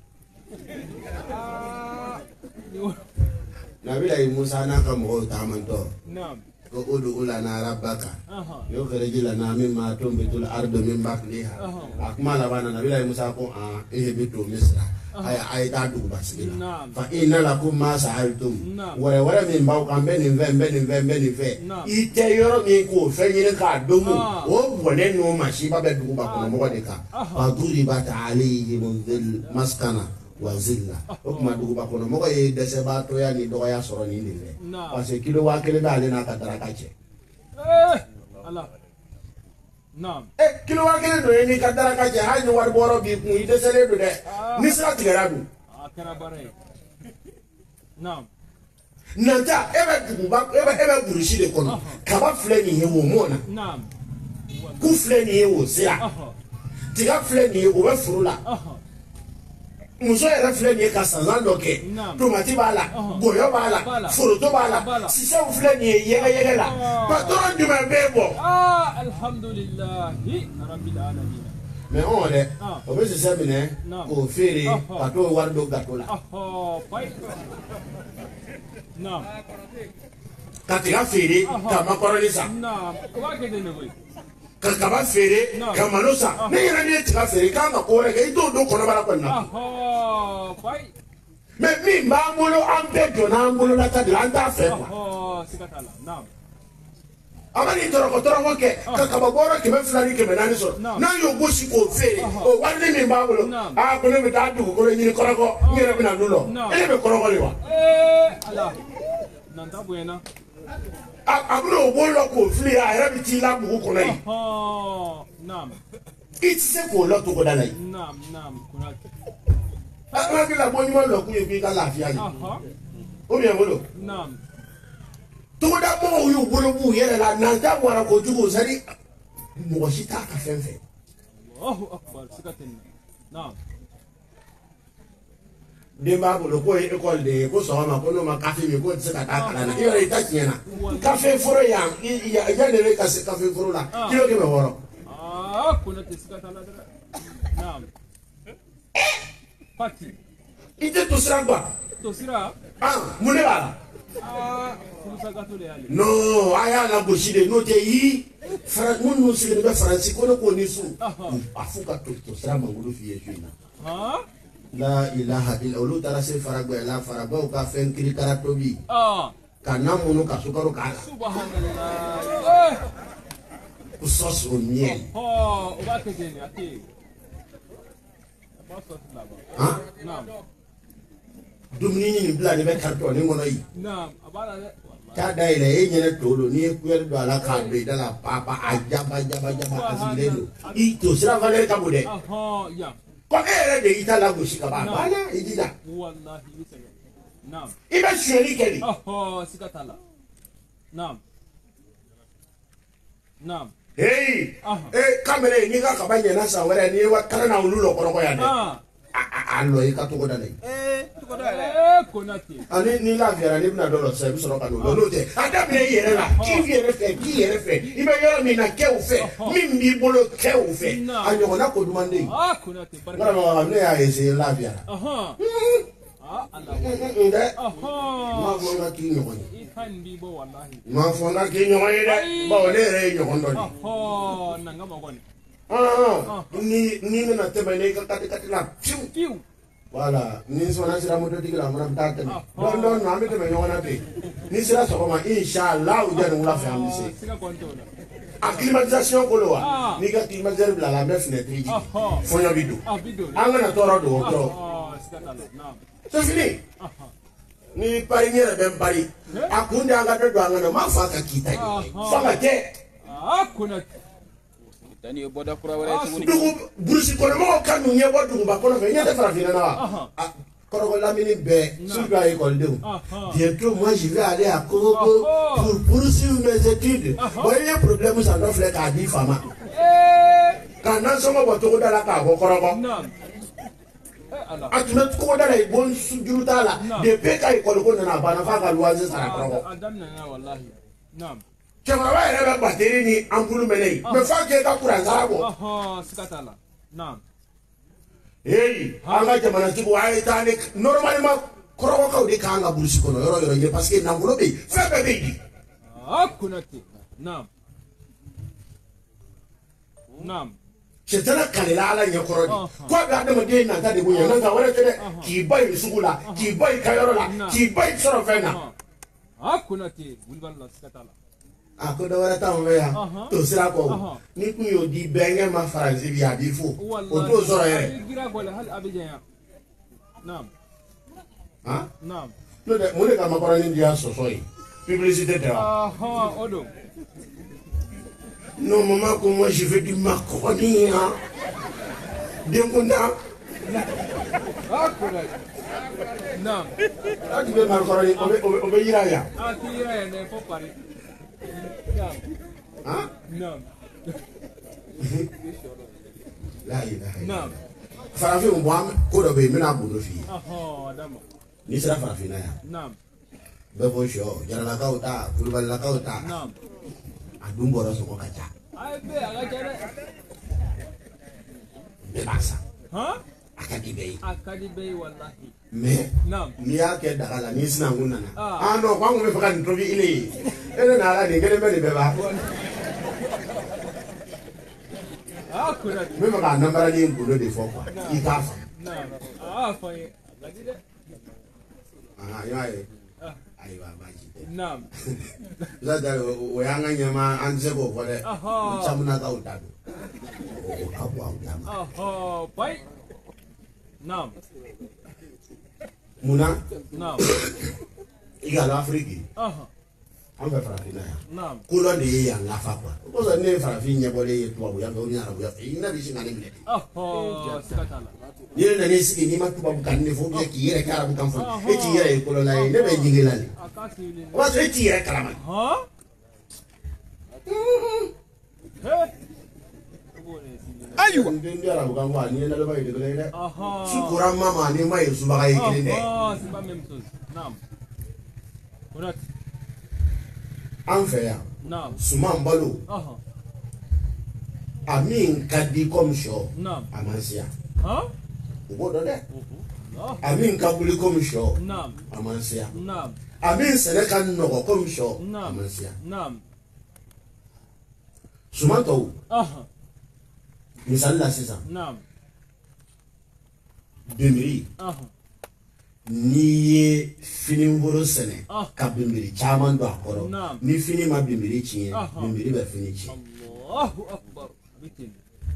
ah ni- na bila Musa na ka mo ta man to naam ko udu ulana rabbaka aha yo khariji lana mimma tumbitul ardu min bakliha Aha. akma la bana na bila Musa ko a e be to misra ay ay ta du basila Naam. fa inna lakum ma sa'altum Naam. wala wala min baw kan ben in ben ben in ben ben in fe Naam. ite yoro mi ko fe ni ka do mu Ah. o bone no ma shi ba be du ba ko mo de ka Aha. fa duribat alayhim dhil maskana wa zilla o kuma du ba ko mo ko e de se ba to ya ni do ya soro ni ni le Naam. parce que kilo wa kele ba le na ka dara ka che eh ala naam eh kilo wa kele do ni ka dara ka che ha ni war boro bi ku ite se le do de Ah. ni sra tigara du akara bare naam nanta ebe duguba ebe ebe burushi de kono kaba filɛ nin ye wo mɔna naam ku filɛ nin ye wo sira aha tiga filɛ nin ye o bɛ furu la aha muso yɛrɛ filɛ nin ye ka sansan dɔ kɛ Naam. tomati b'a la Ɔhɔn. gɔyɔ b'a la B'a la. foroto b'a B'a la la. sisɛw filɛ nin ye yɛgɛyɛgɛ la Ah. patɔrɔn jumɛn b'e bɔ ah alhamdulillahi rabbil alamin mɛ anw dɛ Ah. o bɛ sisɛ minɛ Naam. k'o feere Ɔhɔn. ka t'o wari don gato la aha pai naam ka tiga feere Ɔhɔn. ka makɔrɔni san naam wa ke de ne koy ka kaba feere Naam. ka malo san ne yɛrɛ n'i ye tiga feere i kan ka ko wɛrɛ kɛ i t'o don kɔnɔbara kɔni na aha pai mais mi b'an bolo an bɛɛ donna an bolo la ta de la an t'a fɛ quoi. ɔhɔ siga t'a la naam. a ma nin tɔrɔkɔ tɔrɔkɔ kɛ ka kaba bɔrɔ kɛmɛ fila ni kɛmɛ naani sɔrɔ n'an y'o gosi k'o feere o wari min b'a bolo aa ko ne bɛ taa dugukolo ɲini kɔrɔkɔ n yɛrɛ bɛ na n'o lɔ e ne bɛ kɔrɔkɔ de wa. ee ala nanta bonyana. a a bɛna o bolo la k'o fili a yɛrɛ bɛ t'i la bugu kɔnɔ yen. ɔhɔ naam. i tɛ se k'o la togoda la yen. naam naam kunati. a kana k'i la bɔ ɲuman dɔ kun ye k'i ka lafiya ye. o bɛ bolo. naam. togoda mɔgɔw y'u bolo b'u yɛrɛ la nanta bɔra kojugu sari mɔgɔ si t'a ka fɛn fɛ. Allahu akbar siga tɛ nin na. naam. den b'a bolo k'o ye école de ye ko sɔgɔma ko n'o ma kafe min k'o tɛ se ka taa kalan na i yɛrɛ i ta tiɲɛ na kafe foro yan yanni ne ka se kafe foro la kilo kɛmɛ wɔɔrɔ. aa kunati siga t'a la dɛ. naam. pati. i tɛ to sira quoi. to sira. ah mun de b'a la. aa furusagatɔ de y'ale. non a y'a lagosi de n'o tɛ yi fara minnu sigilen bɛ faransi ko ne k'o ni su a f'u ka to to sira mangoro f'i ye su in na. la ilaha illa olu taara se faragwɛ la farabaw ka fɛn kirikara tobi ka na munnu ka sukaro k'a la. subhanallah. ko sauce au miel. o b'a kɛ ten de a tɛ yen. a b'a sauce laban. han. naam. dumuni ɲini bila de bɛ carton ni kɔnɔ yi. naam a b'a la dɛ. k'a da yɛlɛ e ɲɛnɛ to don n'i ye cuillère don a la k'a don i da la papa a jaba jaba jaba a sigilen don i to sira valeur ka bon dɛ. ɔhɔn yan. ko e yɛrɛ de y'i ta lagosi ka ban a banna i jija. walahi i bɛ sɛgɛn. naam. i bɛ suyɛli kɛ de. ɔhɔn siga t'a la. naam. naam. heyi ee kamere n'i ka kaba ɲɛna san wɛrɛ n'i ye wa kana na olu lɔ kɔrɔkɔ yan dɛ. a lɔ i ka togoda la yen. ee togoda yɛrɛ. konate. ani ni lafiyara n'i bɛna dɔ lɔ sisan i bɛ sɔrɔ ka n'o lɔ n'o tɛ a daminɛ i yɛrɛ la k'i yɛrɛ fɛ k'i yɛrɛ fɛ i bɛ yɔrɔ min na kɛ o fɛ min b'i bolo kɛ o fɛ a ɲɔgɔnna ko duman de ye. aa konate barika. walama ne y'a essayer lafiyara. ɔhɔn. aa ala. n tɛ ɔhɔn. n m'a fɔ n ka k'i ɲɔgɔn ye. i ka nin b'i bɔ walahi. n m'a fɔ n ka k'i ɲɔgɔn ye dɛ bawo ne yɛrɛ ye ɲɔgɔn dɔ de ye. ɔhɔn nanga ma kɔni. ni ni bɛna tɛmɛ ne ka kati kati la fiwu. fiwu. voilà ni sɔnna sira mototigi la fana bɛ taa tɛmɛ dɔɔni dɔɔni an bɛ tɛmɛ ɲɔgɔn na ten ni sera sɔgɔma inshallah u jɛni wula fɛ an bɛ se. siga kɔni t'o la. a climatisation ko don wa n'i ka climatiseur bila la an bɛ fenêtre jigin fɔɲɔ bɛ don a bi don. an kana tɔɔrɔ don o kɔrɔ. siga t'a la naam. c'est fini ni pari n yɛrɛ bɛ n pari a kun de an ka dɔ don an ka na n m'a fɔ a ka k'i ta ye fo ka kɛ. aa konate. Tani ye bɔda kura wɛrɛ ye tuguni. dugu burusi kɔnɔmɔgɔw ka n'u ɲɛ bɔ duguba kɔnɔ fɛ n ɲɛ tɛ farafinna na wa kɔrɔkɔ lamini bɛɛ surtout à écoledenw bientôt moi je vais aller à Korogo pour poursuivre mes études bon i ye problème san dɔ filɛ k'a di fama ka nansɔngɔ bɔ togoda la k'a bɔ kɔrɔkɔ a tun bɛ togoda la bon juru t'a la depuis ka école ko nana a banna f'a ka loyer sara kɔrɔkɔ. a daminɛna walahi. naam. cɛkɔrɔba yɛrɛ bɛ bateri ni ampulu mɛnɛ ye mais f'a k'e ka kuran sara bɔ. ɔhɔn siga t'a la. naam. heyi an ka jamanatigiw a ye taa ne normalement kɔrɔbɔkaw de k'an ka burusi kɔnɔ yɔrɔ yɔrɔ ye parce que nafolo bɛ yen fɛn bɛɛ bɛ yen. aa konate. naam. naam. sɛtɛnɛ kalela ala ɲɛ kɔrɔ de ko a bɛ adamaden nata de bonya n'o tɛ wɛrɛ tɛ dɛ k'i bɔ yen sugu la k'i bɔ yen ka yɔrɔ la k'i bɔ yen sɔrɔ fɛn na. aa konate wulibali la siga t'a la. a ko dɔ wɛrɛ t'anw fɛ yan to sira kɔ ni kun y'o di bɛnkɛ ma faransi bi a b'i fo o t'o sɔrɔ yɛrɛ. gira gɔlɛ hali a bɛ jɛnya. naam. han naam. n'o tɛ mun de ka makɔrɔni di yan sɔsɔ ye publicité tɛ wa. ɔhɔn o don. non maman ko moi je veux du macaroni hein denkunda. aa konate. naam. a tun bɛ macaroni o bɛ o bɛ yira yan. a ti yira yan dɛ fo pari. naam. han. naam. la ilaha illa. naam. farafin bɔ an ko dɔ bɛ yen n bɛna gundo f'i ye. ɔhɔn dama. n'i sera farafinna yan. naam. bɛɛ ko sɔ jaralakaw ta kulubalilakaw ta naam. a dun bɔra sɔgɔ ka ca. a ye bɛɛ a ka ca dɛ. bɛɛ b'a san. han. a ka di bɛɛ ye. a ka di bɛɛ ye walahi. mais naam. n'i y'a kɛ daga la n'i sinankun nana. Ah. ah non ko an kun bɛ fɛ ka nin tobi ile ye e ne nana nin kelen bɛ nin bɛɛ b'a. aa konate. n bɛ fɛ k'a namarali in gundo de fɔ quoi i k'a faamu. naam. aa fɔ n ye. a ka di dɛ. ayo ayo abaji Naam. zada oyanga nyama anze ko fole Aha. chamuna ka utado o kabwa utama Aha, pai. Naam. muna Naam. igala afriki Aha. an fa farafina ya Naam. kulo de ya ngafa kwa ko so ne farafin ya bole yetu abu ya ko ni arabu ya ina bi singa ne bile Aha, sikatala. yele na ne sigi ni matuba bukan ne fo bi ki yere ka arabu kan fo e ki yere ko la ne be jingila ni Akasi ile. wa so e ki yere kalama Ha? He? ayu ndi arabu kan wa ni na lo ba ide le ne Aha. sukura mama ni mai su ba ga yekile ne Aha, simba memsos. Naam. Kurat. an fe ya Naam. suman balo Aha. amin kadi comme show Naam. amansia Ha? ugo do de Ah. amin kabuli comme show Naam. amansia Naam. amin sene kan no comme show Naam. amansia Naam. suman to Aha. misal la sisa Naam. bimiri Aha. ni ye fini ngoro sene Ah. ka bimiri caman do akoro Naam. ni fini ma bimiri tiɲɛ Aha. bimiri bɛ fini tiɲɛ Allahu akbar. Bitin.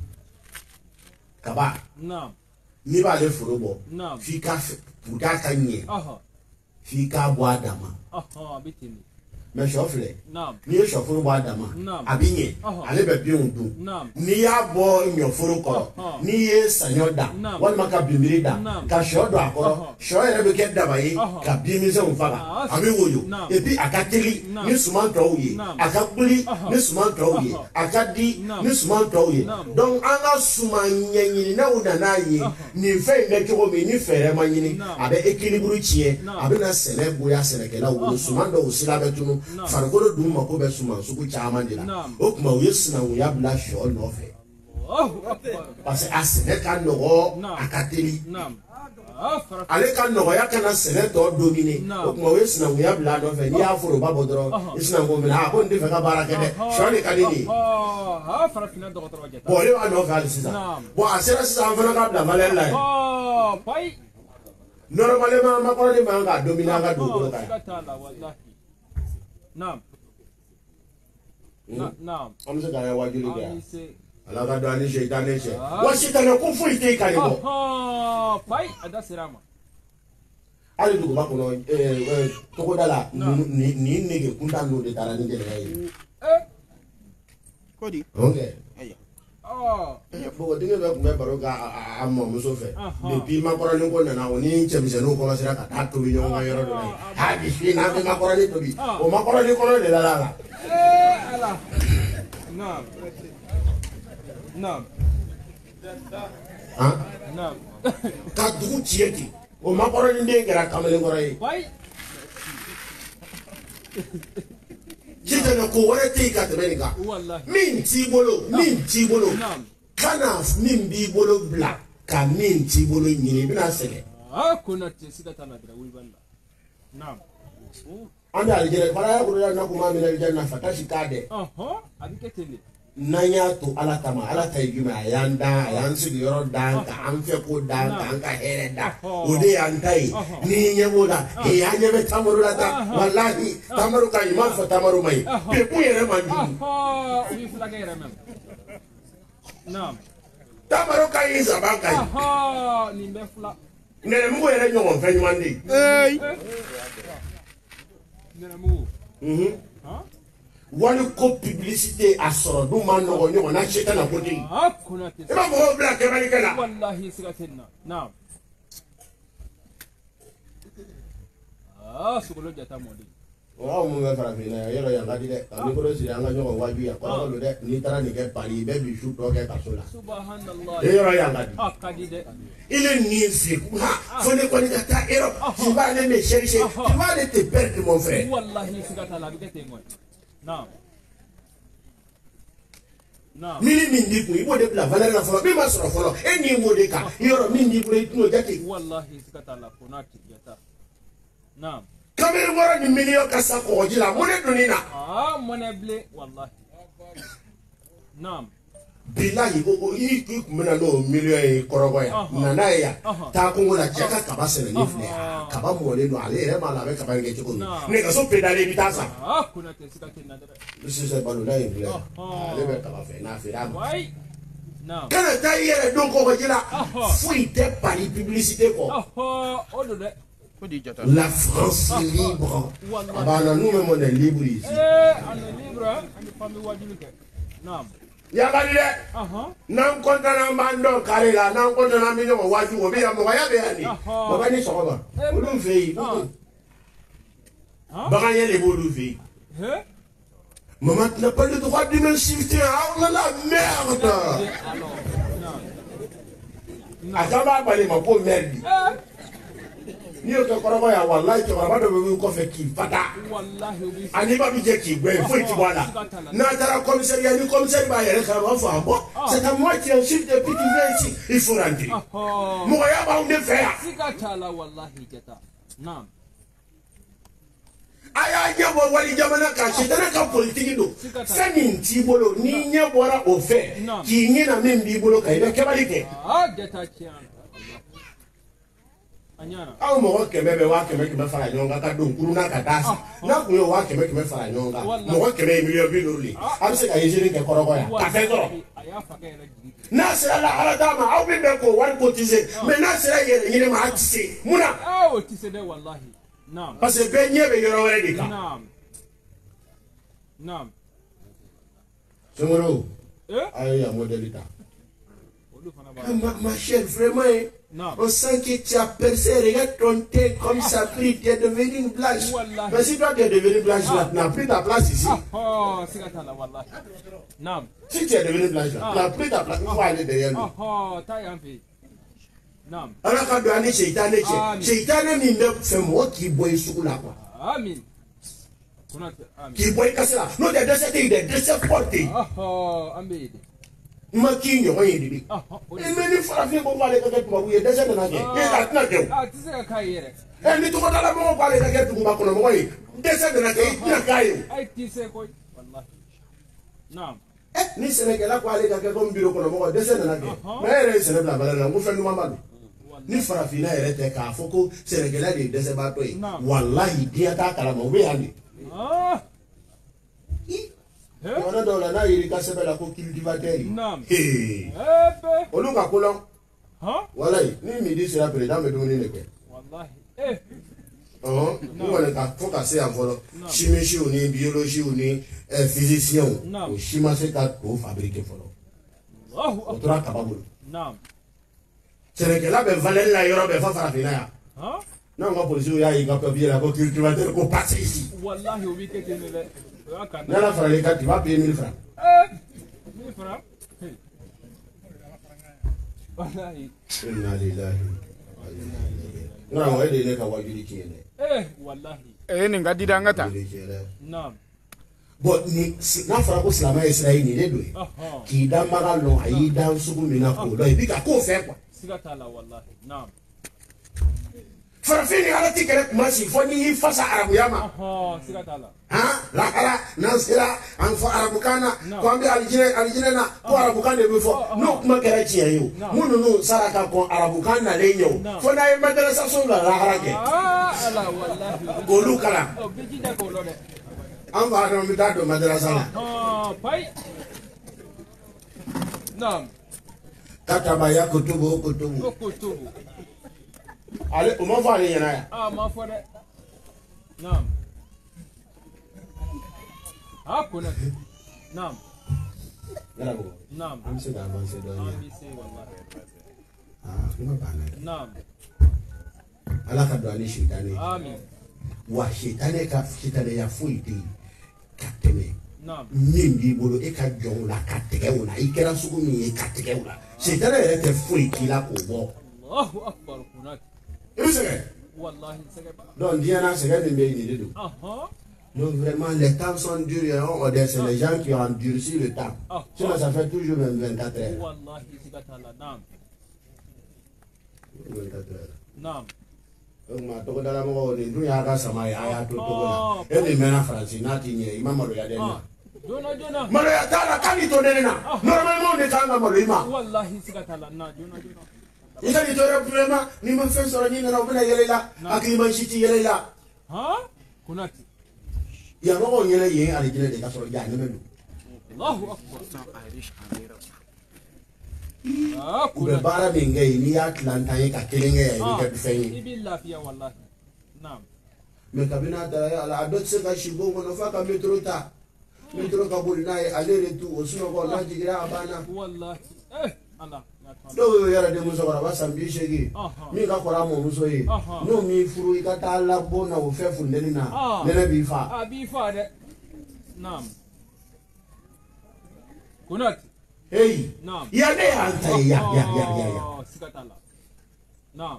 kaba Naam. n'i b'ale foro bɔ Naam. f'i ka f- pour que a ka ɲɛ Aha. f'i k'a bɔ a dama Aha, bitin. mɛ sɔ filɛ Naam. n'i ye sɔforo bɔ a dama Naam. a bi ɲɛ Aha. ale bɛ binw dun Naam. n'i y'a bɔ ɲɔforo kɔrɔ Aha. n'i ye saɲɔ da Naam. walima ka binbiri da Naam. ka sɔ don a kɔrɔ Aha. sɔ yɛrɛ bɛ kɛ daba ye Aha. ka binmisɛnw faga Ah, a bɛ woyo Naam. et puis a ka teli Naam. ni suman tɔw ye Naam. a ka kuli Aha. ni suman tɔw ye Aha. a ka di Naam. ni suman tɔw ye Naam. donc an ka suman ɲɛɲininaw nana ye Aha. nin fɛn in bɛ cogo min ni fɛɛrɛ ma ɲini Naam. a bɛ équilibre tiɲɛ Naam. a bɛ na sɛnɛ bonya sɛnɛkɛlaw bolo Aha. suman dɔw sira bɛ tunu Naam. farikolo dun mako bɛ suman sugu caman de la Naam. o tuma u ye sinankunya bila sɔ nɔfɛ Allahu akbar. parce que a sɛnɛ ka nɔgɔ Naam. a ka teli Naam. Ah, farafin. ale ka nɔgɔya kana sɛnɛ tɔ dominer Naam. o tuma u ye sinankunya bila a nɔfɛ n'i y'a foroba bɔ Aha. dɔrɔn i sinanku minɛ a ko n tɛ fɛ ka baara kɛ dɛ sɔ de ka di nin ye Ah, farafina dɔgɔtɔrɔ jata. bon ale b'a nɔfɛ hali sisan Naam. bon a sera sisan an fana ka bila valeur la ye Ah, pai. normalement makɔrɔni man ka dominer an ka dugukolo Ah, kan sikatala wallahi. Naam. Na, naam. an bɛ se ka kɛ wajuli kɛ yan Ani se. ala ka don ani seitan cɛ Ah. wa seitan ko foyi tɛ ka nin bɔ Aha, pai ada sirama. hali duguba kɔnɔ ɛɛ togoda la nin nin nege kuntan n'o de taara ni gɛlɛya ye Eh. Kodi. ok Ah. npogotigɛ bɛ tun bɛ baro kɛ a a mɔmuso fɛ Aha. depuis makɔrɔni ko nana o ni cɛmisɛnninw commencera ka taa tobi ɲɔgɔn ka yɔrɔ dɔ la yen ha bi fi n'an bɛ makɔrɔni tobi Ah. o makɔrɔni kɔnɔ de la la la Eh, ala. Naam. Naam. han Naam. ka dugu tiɲɛ ten o makɔrɔni den kɛra kamalenkɔrɔ ye Pai. sisan ko wɛrɛ tɛ yen ka tɛmɛ nin kan Wallahi. min t'i bolo min t'i bolo Naam. kana min b'i bolo bila ka min t'i bolo ɲini i bɛna sɛgɛn Ah, kuna te sikatala dira wilbanda. Naam. an bɛ alijɛnɛ fana y'a bolo na kuma min na alijɛnɛ nafa tasi k'a dɛ Aha, abike tele. n'an y'a to ala kama ala ta ye jumɛn a y'an dan a y'an sigiyɔrɔ dan ka an fɛ ko dan ka an ka hɛrɛ dan o de y'an ta ye n'i ɲɛ b'o la ee an ɲɛ bɛ tamaru la tan walahi tamaru ka ɲi i m'a fɔ tamaru ma ɲi pepu yɛrɛ man jugu Aha, ubi fulake yɛrɛ mɛm. Naam. tamaru ka ɲi nsaban ka ɲi Aha, nin bɛ fula. nɛnɛmugu yɛrɛ ɲɔgɔn fɛn ɲuman de ye Hey. Nɛnɛmugu. Mhm. Ha? wali ko publicité a sɔrɔ dun ma nɔgɔ ɲɔgɔn na setan na ko ten i Ah, kuna te. b'a fɔ ko bila kɛbalikɛ la Wallahi sikatenna. Naam. Ah, sugolo jata mɔdi. aw mun bɛ farafinna yan yɔrɔ yan ka di dɛ ka mikoro siri an ka ɲɔgɔn waju yan kɔrɔkɔ don dɛ n'i taara nin kɛ pari i bɛ bi su tɔ kɛ kaso la Subhanallah. e yɔrɔ yan ka di Ah, kadi dɛ. il est ni fait ha fo ne kɔni ka taa Europe tu vas aller me chercher tu vas aller te perdre mon frère Wallahi sikatala abike te ngoi. Naam. Naam. mili min di kun i b'o de bila valeur la fɔlɔ min ma sɔrɔ fɔlɔ e n'i m'o de kan yɔrɔ min b'i bolo i t'o jate Wallahi sikatala kuna te jata. Naam. kamalen kɔrɔ ni miliyɔn ka sa kɔgɔji la mun de donni na Ah, mɔnɛ bile wallahi. Naam. bilahi o i ku mena no million korogo ya nana ya ta ko ngona chaka kaba sene ni fle kaba mo le no ale re mala be kaba nge chiko ne ka so pedale bitasa ah kuna te sika tena dere this is a balula in fle ale be kaba fe na fe ra wai na kana ta yere don ko jila fuite pari publicité ko oh oh de la France est libre abana nous même on est libre ici eh on est libre on est famille wajulu ke naam ya galile aha nan konta na mando karela nan konta na minyo waju obi ya mo ya be ani baba ni sokoba olu fe baba yele bolu fe hein maman n'a pas le droit de m'insulter ah la merde alors non akaba bale ma po merdi ni o ke korogo ya wallahi ke baba do be ko fe ki fata wallahi obi ani ba bi je ki gbe fo ti wala na tara commissariat ni commissaire ba yere ka ba fo abo c'est à moi qui insulte depuis qu'il vient ici il faut rentrer mo ya ba unde fe ya sikatala wallahi jata naam aya nya bo wali jamana ka shitana ka politique do femi ti bolo ni nya bora o fe ki ni na min bi bolo ka ibe ke balike ah jata chiana anyana aw mo ke bebe wa ke me ke fara nyonga ka don kuruna ka dasa na ku yo wa ke me ke fara nyonga mo ke me million bi lori am se ka yiri ke korogo ya ka fe toro aya fa ka yele na sera la ala dama aw bi be ko war cotiser mais na sera yere ni ma atise muna ah o tise de wallahi naam parce que be nye be yoro were de ka naam naam somoro eh ay ya modelita olu fana ba ma ma chère vraiment non. On sent que tu as percé, regarde ton thé comme ça pris, tu es devenu une blanche. Mais si toi tu es devenu blanche, ah. Tu n'as plus ta place ici. Ah. Oh, c'est wallahi. Non. Si tu es devenu blanche, ah. Tu n'as plus ta place, il faut aller derrière nous. Oh, tu as un peu. Non. Alors quand tu as dit Sheitane, Sheitane m'a fait moi qui boit sous la quoi. Amen. Qui boit cassé là. Nous des décès, des décès portés. Oh, amen. Ma qui n'y a rien dit. Et mais il faut faire pour parler avec moi, oui, déjà de la guerre. Et la guerre. Ah, tu sais la carrière. Et ni tout dans la mort parler de la guerre, tu vas qu'on a envoyé. Déjà de la guerre, il y a carrière. Aïe, tu sais quoi? Wallahi. Non. Eh, ni Sénégal là, quoi, aller dans comme bureau qu'on a envoyé, déjà de la guerre. Mais elle est Sénégal là, voilà, on fait nous maman. Ni farafina elle était car faut que Sénégal là des décès bateau. Wallahi, dia ta kala mo be andi. Ah. On a dans la na il casse la ko cultivateur. Non. Eh. Eh. Oluka kolon. Hein? Wallahi, ni midi sera président me donner le quoi. Wallahi. Eh. Oh, nous on est faut casser en vol. Chimie ou ni biologie ou ni physicien ou chimie c'est à pour fabriquer folo. Allahu akbar. Otra capable. Non. Sénégal là ben valeur la yoro ben fa farafina ya. Hein? Non, on va poser ya il va pas bien la ko cultivateur ko passer ici. Wallahi obi ke tenele. Nana fera les gars, tu vas payer mille francs. Eh, mille francs. Wallahi. Inna lillahi. Non, ouais, les gars, ouais, du tiens. Eh, wallahi. Eh, ni ngadi dangata. Non. Bon, ni na fera ko slama Israël ni le doy. Ki da magalo ayi dan sugu mina ko do ibi ka ko fe quoi. Sigata la wallahi. Non. Farafini ala tikere kumasi fo ni fasa arabu yama. Oh, sigata la. Ah, la kala nasira an fo arabu kana ko ambi alijine alijine na ko arabu kana be fo no kuma kera tiye yo. Munu no saraka ko arabu kana le yo. Fo na e madrasa so la harake. Ah, ala wallahi. Golu kala. Oh, biji da ko lo de. An fa do mi da do madrasa la. Oh, pai. Non. Kataba ya kutubu kutubu. Kutubu. Ale o ma fa ale yana ya. Ah, ma fa de. Non. Ah, kuna. Non. Yala bo. Non. Am se da man se do Ah, ya. mi se wallahi. Ah, kuma ba na. Non. Ala ka do ani shitani. Amin. Wa shitani ka shitani ya fuiti. Kateme. Non. Min b'i bolo e ka jɔn la ka tɛgɛ o la i kɛra sugu min ye ka tɛgɛ o la sitana yɛrɛ tɛ foyi k'i la k'o bɔ. Allahu akbar kunat. I bɛ sɛgɛn. Wallahi sɛgɛn. Donc diɲɛ na sɛgɛn min bɛ yen nin de don. Aha. Donc vraiment les temps sont durs et on dit c'est les gens qui ont endurci le temps. Sinon ça fait toujours même vingt-quatre heures. Wallahi sigatala nam. vingt-quatre heures. Nam. Donc ma tɔgɔ dala mɔgɔw de dun y'a ka sama ye a y'a to togo la e de mɛnna Faransi n'a ti ɲɛ i ma maloya dɛ ma. Jona jona. Malo ya tala kani to nena. Normalement ne kanga malo ima. Wallahi sikatala na jona jona. Ika ni tore problema ni ma fen soro ni na obena yelela akili man shiti yelela. Ha? Kunati. Ya no nyele yen ali jele de ka soro ja ne melu. Allahu akbar. Ah, Ube bara minge ni ya Atlanta ye ka kelenge ya ni ka bifenyi. Ibi lafiya wallahi. Naam. Me kabina da ya ala adot se ka shibo ngono fa ka metro ta. Metro ka bol na ale retu osuno ko na jigira abana. Wallahi. Eh, Allah. Do yara de muso bara basa mbishegi. Mi ka kora mo muso ye. No mi furu ika ta la bona o fe fundeni na. Nene bi fa. Ah, bi fa de. Naam. Kunati. Hey. Naam. Ya ne anta ya ya ya ya ya. Sikatala. Naam.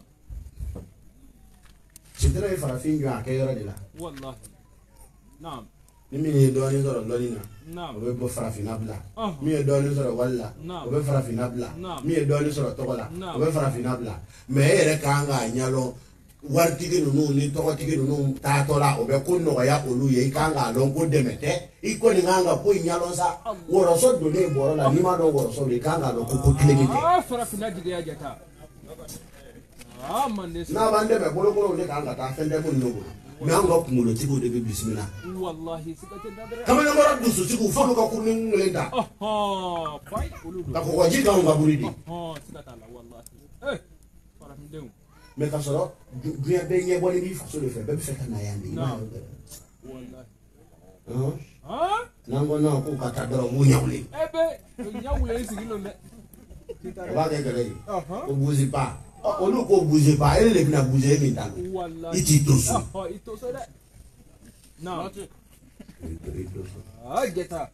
Sidra e farafin jo akayora de la. Wallahi. Naam. Ni mi do ni zoro lo ni na. Naam. O be bo farafin abla. Mi do ni zoro walla. O be farafin abla. Mi do ni zoro togola. O be farafin abla. Me ere kanga nyalo wartigi nunu ni togotigi nunu ta tola o be ko no ya olu ye kanga lon ko demete i ko ni nganga ko nyalo sa woro so do ne boro la ni ma do woro so ni kanga lo ko ko klemite Ah, farafina jiga jata. Ah, man des. na bande be bolo bolo ne kanga ta fende mun no me anga kumulo tigo de bismillah Wallahi sikatenda dare. kama ne mara du so tigo fo ko ko ni ngulenda Oh, fai uludu. ka ko ko jiga nga buridi Oh, sikatala wallahi. Eh, farafin deu. me ka soro duya be nye boni bi faso le fe be fe kana yandi Naam. Wallahi. hein Ah? nango na ko ka ta doro mu nyawle Ebe, nyawule sigilo le. ba ke gele Aha. o buzi pa o lu ko buzi pa ele le na buzi mi tan Wallahi. iti tosu Oh, itu so de. Naam. Ah, jeta.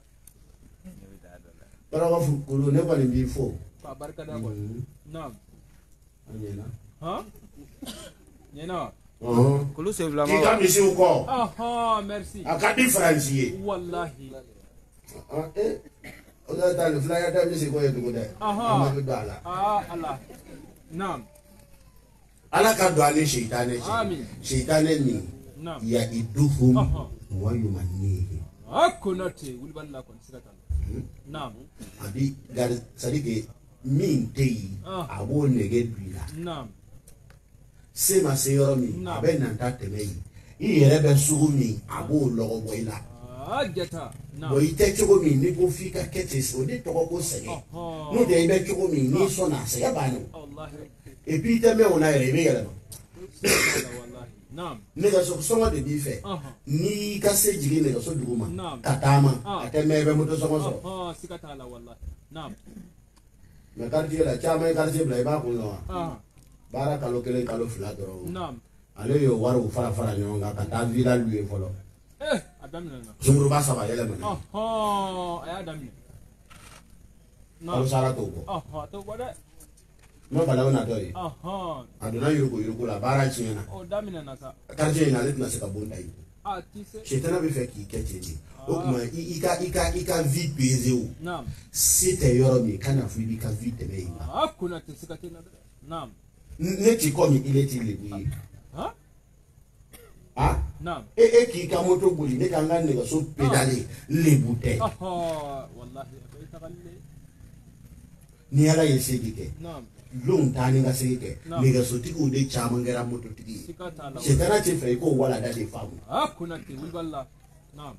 para wa fu kulu ne ko ni bi fo Pa barka da ko. Naam. anyela Ha? Nyena. oh Kulu c'est ki vraiment. ka mi si ko Aha, merci. aka differentier Wallahi. ah eh o da ta le flyer da mi si ko ye dugo de Aha. ma bi dala Ah, Allah. Naam. ala ka do ani shaytane Amin. shaytane ni Naam. ya iduhum Aha. wa yumannihi Akunate ulballa kon sikatan. Naam. abi gar sadike min tei Ah. abo nege duila Naam. se ma se yoro mi Naam. abe nan ta teme yi i yere be sugu mi abo logo boila Ah, jeta. Naam. bo ite chogo mi ni ko fika ketes o de togo ko sege Aha. no de ibe chogo mi ni so na se ya banu Wallahi. e pi te me ona yere be yere no Sikatala wallahi. Naam. ne ga so so de bi fe Aha. ni ka se jigi ne ga so duguma Naam. katama Ah. ate me be moto so so Aha, sikatala wallahi. Naam. me quartier la chama quartier bla ba ko no Ah. bara kalo kelen kalo fila doro Naam. ale yo waru fara fara nyonga ka ta villa lui folo Eh, adamina na. zumuru ba saba yele mane Aha, ay adamina. kalo Naam. sara to ko Aha, to wada. no bala wana to yi Aha. aduna yuruko yuruko la bara chiena Oh, damina na sa. quartier ina le tna se ka bonda yi Ah, tise. shetana be fe ki kete ni o kuma i ka i ka i ka vie pese o Naam. site yoro mi kana fu bi ka vie te me Ah, kunate sikatena dare. Naam. ne ti ko mi ile ti le bi Ha? ah Naam. e e ki ka moto buli ne ka ngane ga so pedale le bute Aha, wallahi. Ay tagalle. ni ala yese dike Naam. lung tani nga sege Naam. ni ga so ti ko de chama ngera moto tigi Sikatala. shetana ti fe ko wala da de famu Ah, kunate ulballa. Naam.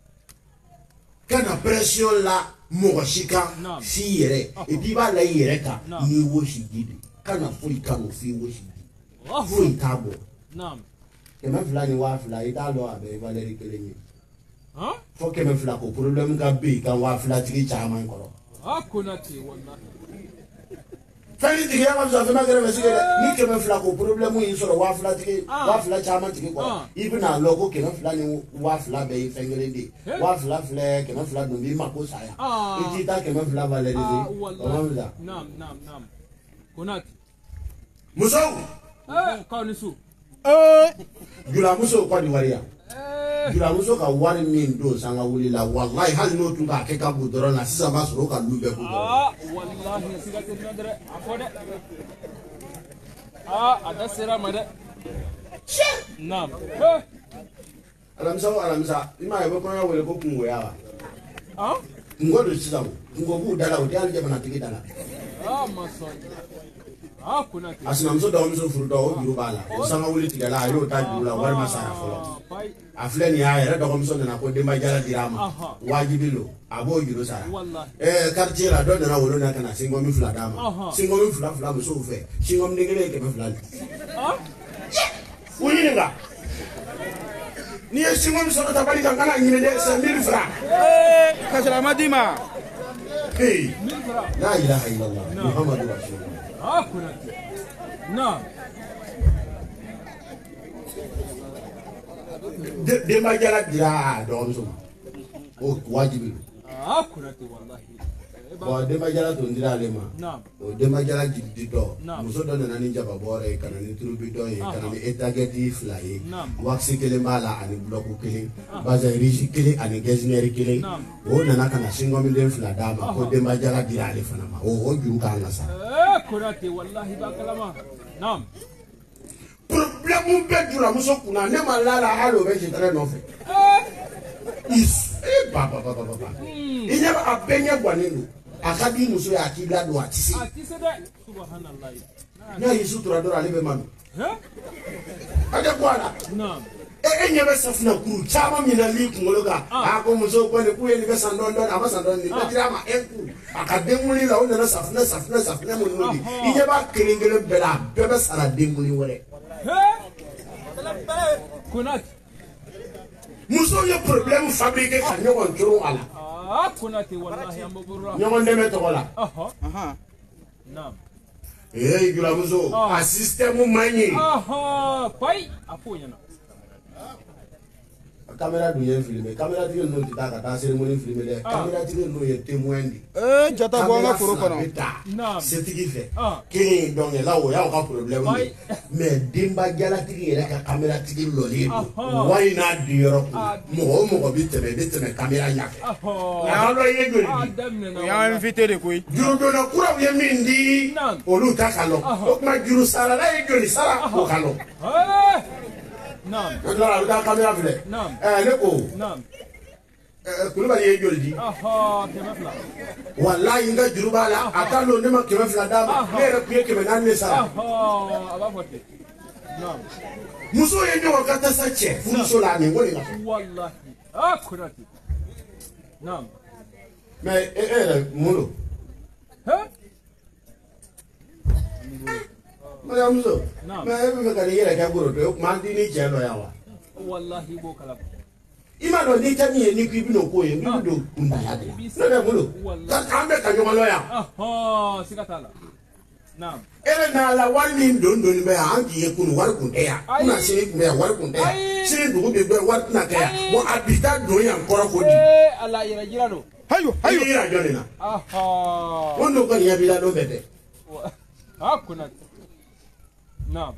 kana pression la mo shika Naam. fi yere e bi ba la yere ka Naam. ni wo shi gidi kana fui kanu fi wo shi gidi Ah, fui tabo Naam. kema fulani wa fula ita lo abe valeri kelenye Ha? fo kema fula ko problem ka be kan wa fula tigi chama ngoro Ah, kunate wallahi. fani tigi ya ma fema gere mesige ni kema fula ko problem yin soro wa fula tigi Ah. wa fula chama tigi ko Ah. ibna lo ko kema fula ni wa fula be fengere de Eh? wa fula fle kema fula dum bi mako saya Ah. iti ta kema fula valeri Ah, de wallahi. Naam, naam, naam. Kunate. muso Eh, kaunisu. jula muso ko di waria Eh, jula muso ka wari min do sanga wuli la wallahi hal no tu ka ke ka budoro na sisa ba soro ka lube budoro ah, wallahi sikatena dare. Afode. Ah, ada sera made. Naam. Eh, alamisa o alamisa ima ebe ko ya wele ko kungo ya wa ah Ngodo sisan ngobu dala o dal jamana tigi dala ah mason ah kuna ti asinamuso dɔw muso furu dɔw o juru b'a la o sanga wuli tigɛ la a y'o ta juru la walima sara fɔlɔ a filɛ nin y'a yɛrɛ dɔgɔmuso nana ko denba jala dir'a ma wajibi lo a b'o juru sara ɛɛ quartier la dɔ nana wolo na ka na singomi fila d'a ma singomi fila fila musow fɛ singomi den kelen ye kɛmɛ fila de u ɲininka n'i ye singomi sɔrɔ tabali kan kana ɲini dɛ c'est mille francs kasara ma d'i ma hey la ilaha illallah muhammadu rasulullah ah kuna ti na denba jala dira a dɔgɔmuso ma o wajibi ah kuna ti wallahi bon denba jala tun dira ale ma naam o denba jala jigidi dɔ muso dɔ nana ni jaba bɔrɛ ye kana ni turubi dɔ ye kana ni etagɛti fila ye wakisi kelen b'a la ani bulɔku kelen bazin risi kelen ani gɛzinɛri kelen o nana kana singɔmiden fila d'a ma ko denba jala dira ale fana ma o o juru k'an ka sara eh kuna ti wallahi ba kalama naam problème bɛɛ jura muso kunna ne ma lala hali o bɛ sitarɛ nɔfɛ eh ba ba ba ba ba i ɲɛ a bɛɛ ɲɛ gannen don a ka di muso ye a k'i ladon a ti se a ti se dɛ subhanallah n'a y'i sutura dɔrɔn ale bɛ mami eh a tɛ bɔ a la naam e e ɲɛ bɛ safunɛ kuru caman min na l'i kunkolo kan a ko muso ko nin k'u ye nin bɛ san dɔɔni dɔɔni a ma san dɔɔni nin bɛ dira a ma e kuru a ka denkundi la o nana safunɛ safunɛ safunɛ minnu di i ɲɛ b'a kelen kelen bɛɛ la a bɛɛ bɛ sara denkundi wɛrɛ kunat muso ye problème fabriqué ka ɲɔgɔn coron a la ah kunati wallahi amburra ɲɔgɔn dɛmɛ tɔgɔ la aha aha naam eh juramuso a système man ɲi aha pai apunya na caméra dun ye filmé caméra tigi ninnu tɛ taa ka taa cérémonie filmé dɛ caméra tigi ninnu ye témoin de ee jata bɔ an ka foro kɔnɔ setigi fɛ kelen dɔnkɛ la o y'aw ka problème ye mais denba jalatigi yɛrɛ ka caméra tigi lɔlen don wari n'a diyɔrɔ kun mɔgɔ o mɔgɔ bi tɛmɛ i bɛ tɛmɛ caméra ɲɛfɛ a dɔ ye joli di o y'an invité de koyi jurudonna kuraw ye min di olu ta ka lɔ o tuma juru sarala ye joli sara o ka lɔ naam maintenant a bɛ taa caméra filɛ ɛɛ ne ko naam Kulubali ye joli di aha kɛmɛ fila wallahi n ka juru b'a la a t'a dɔn ne ma kɛmɛ fila d'a ma ne yɛrɛ tun ye kɛmɛ naani de sara aha a b'a fɔ ten naam muso ye ɲɔgɔn ka tasa cɛ furuso la nin ko de la wallahi ah kunati naam mais e yɛrɛ mun don mariamuso mais e bɛ fɛ ka n'i yɛrɛ kɛ goroto ye o tuma an t'i ni cɛ dɔ yan wa wallahi b'o kala i m'a dɔn n'i tɛ min ye n'i ko i bɛn'o k'o ye n'i bɛ don kundaya de la ne bɛ mun don k'an bɛ ka ɲɔgɔn lɔ yan siga t'a la naam e bɛ na la wari min don doni bɛ yan an k'i ye kunun wari kun tɛ yan kunna sini kun bɛ yan wari kun tɛ yan sini dugu bɛ bɛn wari tɛna kɛ yan bon a bi taa don yan kɔrɔ ko di ala yɛrɛ jira don hayo hayo i yira jɔn de la aha ko n'o kɔni ɲɛ b'i la don bɛɛ tɛ ah kunati naam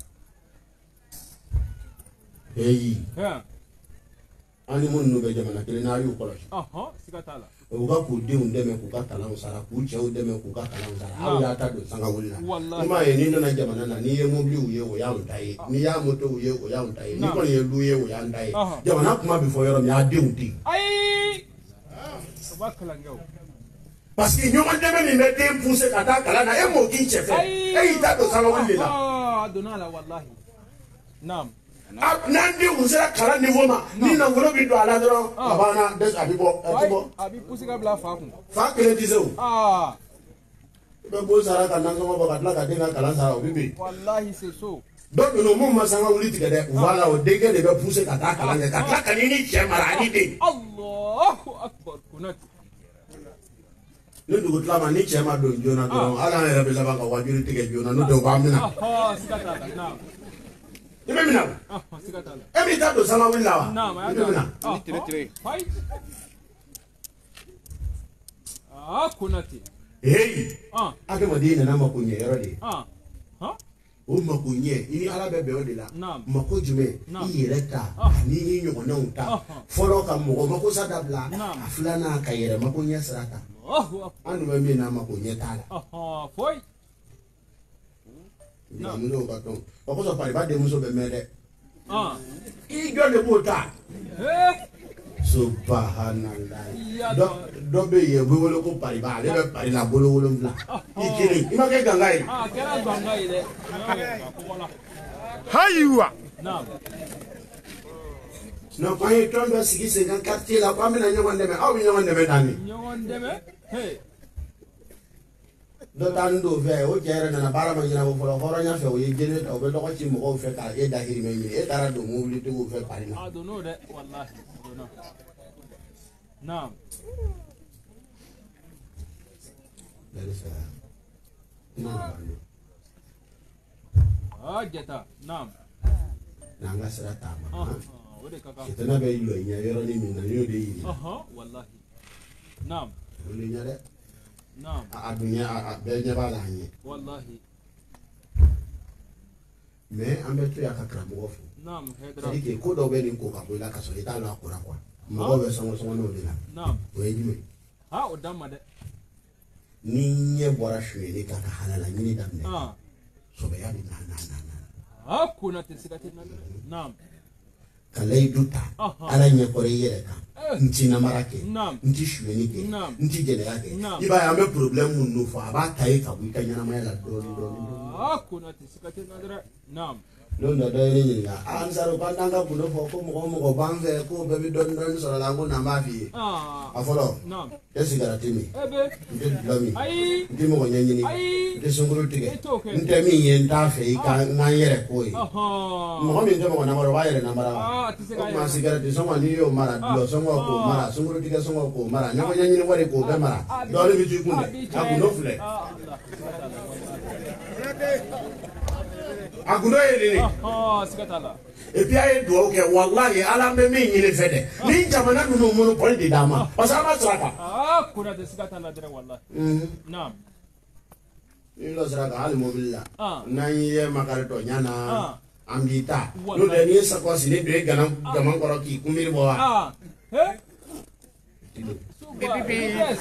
eyi an ni minnu bɛ jamana kelen n'a y'u kɔlɔsi siga t'a la u ka k'u denw dɛmɛ k'u ka kalanw sara k'u cɛw dɛmɛ k'u ka kalanw sara aw y'a ta don sangawuli la i m'a ye n'i nana jamana na n'i ye mobiliw ye o y'anw ta ye n'i y'a motow ye o y'anw ta ye n'i kɔni ye lu ye o y'an ta ye jamana kuma bɛ fɔ yɔrɔ min a denw tɛ yen ayi o b'a kalan kɛ o parce que ɲɔgɔn dɛmɛ min bɛ den poussé ka taa kalan na e m'o k'i cɛ fɛ e y'i ta don sangawuli de la a donna a la wallahi naam n'an denw sera kalan niveau ma ni nafolo bɛ don a la dɔrɔn a banna a bɛ bɔ a tɛ bɔ a bɛ poussé ka bila fa kun fa kelen tɛ se o ah i bɛ bo sara ka nasɔngɔ bɔ ka tila ka den ka kalan sara o bɛ bɛn wallahi c'est so dɔ ninnu mun ma sanga wuli tigɛ dɛ u b'a la o denkɛ de bɛ poussé ka taa kalan kɛ ka tila ka n'i ni cɛ mara ani den Allahu akbar kunati ni dugu tila ma ni cɛ ma don joona dɔrɔn hali an yɛrɛ bɛ laban ka wajuli tigɛ joona n'o tɛ u b'an minɛ i bɛ minɛ o e b'i ta don sanga wuli la wa i bɛ minɛ ah kunati eyi adamaden nana mako ɲɛ yɔrɔ de ye o mako ɲɛ i ni ala bɛ bɛn o de la mako jumɛn i yɛrɛ ta ani i ɲɔgɔnnaw ta fɔlɔ ka mɔgɔ mako sa dabila a filanan ka yɛrɛ mako ɲɛ sira ta an dun bɛ min na mako ɲɛ t'a la jiramusow ka dɔn o kosɔn pariba denmuso bɛ mɛn dɛ i jɔn de b'o ta Subhanallah. Do do be ye bolo ko pari ba le be pari la bolo bolo bla. Ikiri ima ke ganga ile. Ah, kera ganga ile. Haywa. Naam. No kwa hiyo tondo sigise kan quartier la kwa mina nyongo ndeme au nyongo ndeme dani. Nyongo ndeme. Hey. Do tando ve o jere na bara ma jina bo folo horo nya fe o ye jere o be do ko ci mo fe ka e dahiri me ni e dara do mo li to fe pari na. I don't know that wallahi. I don't know. Naam. Dalisa. Naam. Ah, jeta. Naam. Nanga sira tama. Ah, wode kaka. Kitana be lo nya yoro ni mi na yo de yi. Aha, wallahi. Naam. Lo nya de. Naam. A dunya a be nya ba la nya. Wallahi. Me ambe to ya kakra mo fu. Naam, hedra. Sadi ke ko do be ni ko ka bo la ka so ita lo akura kwa. Mo be so so no de la. Naam. O yi me. Ha odama de. Ni nye bora shwe ni ka ka halala ni damne. Ah. So be ya ni na na na na. Ah, kuna tisikati na. Naam. Kalai duta. Ala nye kore yere ka. Nti na marake. Naam. Nti shwe ni ke. Naam. Nti jene ke. Naam. Iba ya me problem mun no fa ba tai ka bu ka nyana ma la do do do. Ah, kuna tisikati na dra. Naam. Londo do ni ni ga ansaro pandanga kuno fo ko mo mo banze ko be bi don don so la ngo na ma fi. Ah. Afolo. Naam. Esi garatimi. Ebe. Nti lami. Ai. Nti mo nyanyi ni. Ai. Nti sunguru tige. It's okay. Nti mi yen ta fe ka ngayere ko yi. Aha. Mo mi nti mo na maro ba yere na mara. Ah, tisikati. Ma sigarati so ma ni yo mara lo so ngo ko mara sunguru tige so ngo ko mara nyanyi nyanyi ni wari ko be mara. Do le bi tu kunde. Akuno fle. Ah, Akuno yele ni. ah, sikatala. Et puis aye do ke wallahi ala me mi ni fede. Ni jamana nu mo ko di dama. Pasama sraka. Ah, kuna tisikatala dra wallahi. Mhm. Naam. Ilo sraka al mobilla. Ah. Na ye makare to nyana. Ah. Ambita. No de ni sa ko sini de ganam gaman koro ki kumiri bo wa. Ah. He? Super. Yes.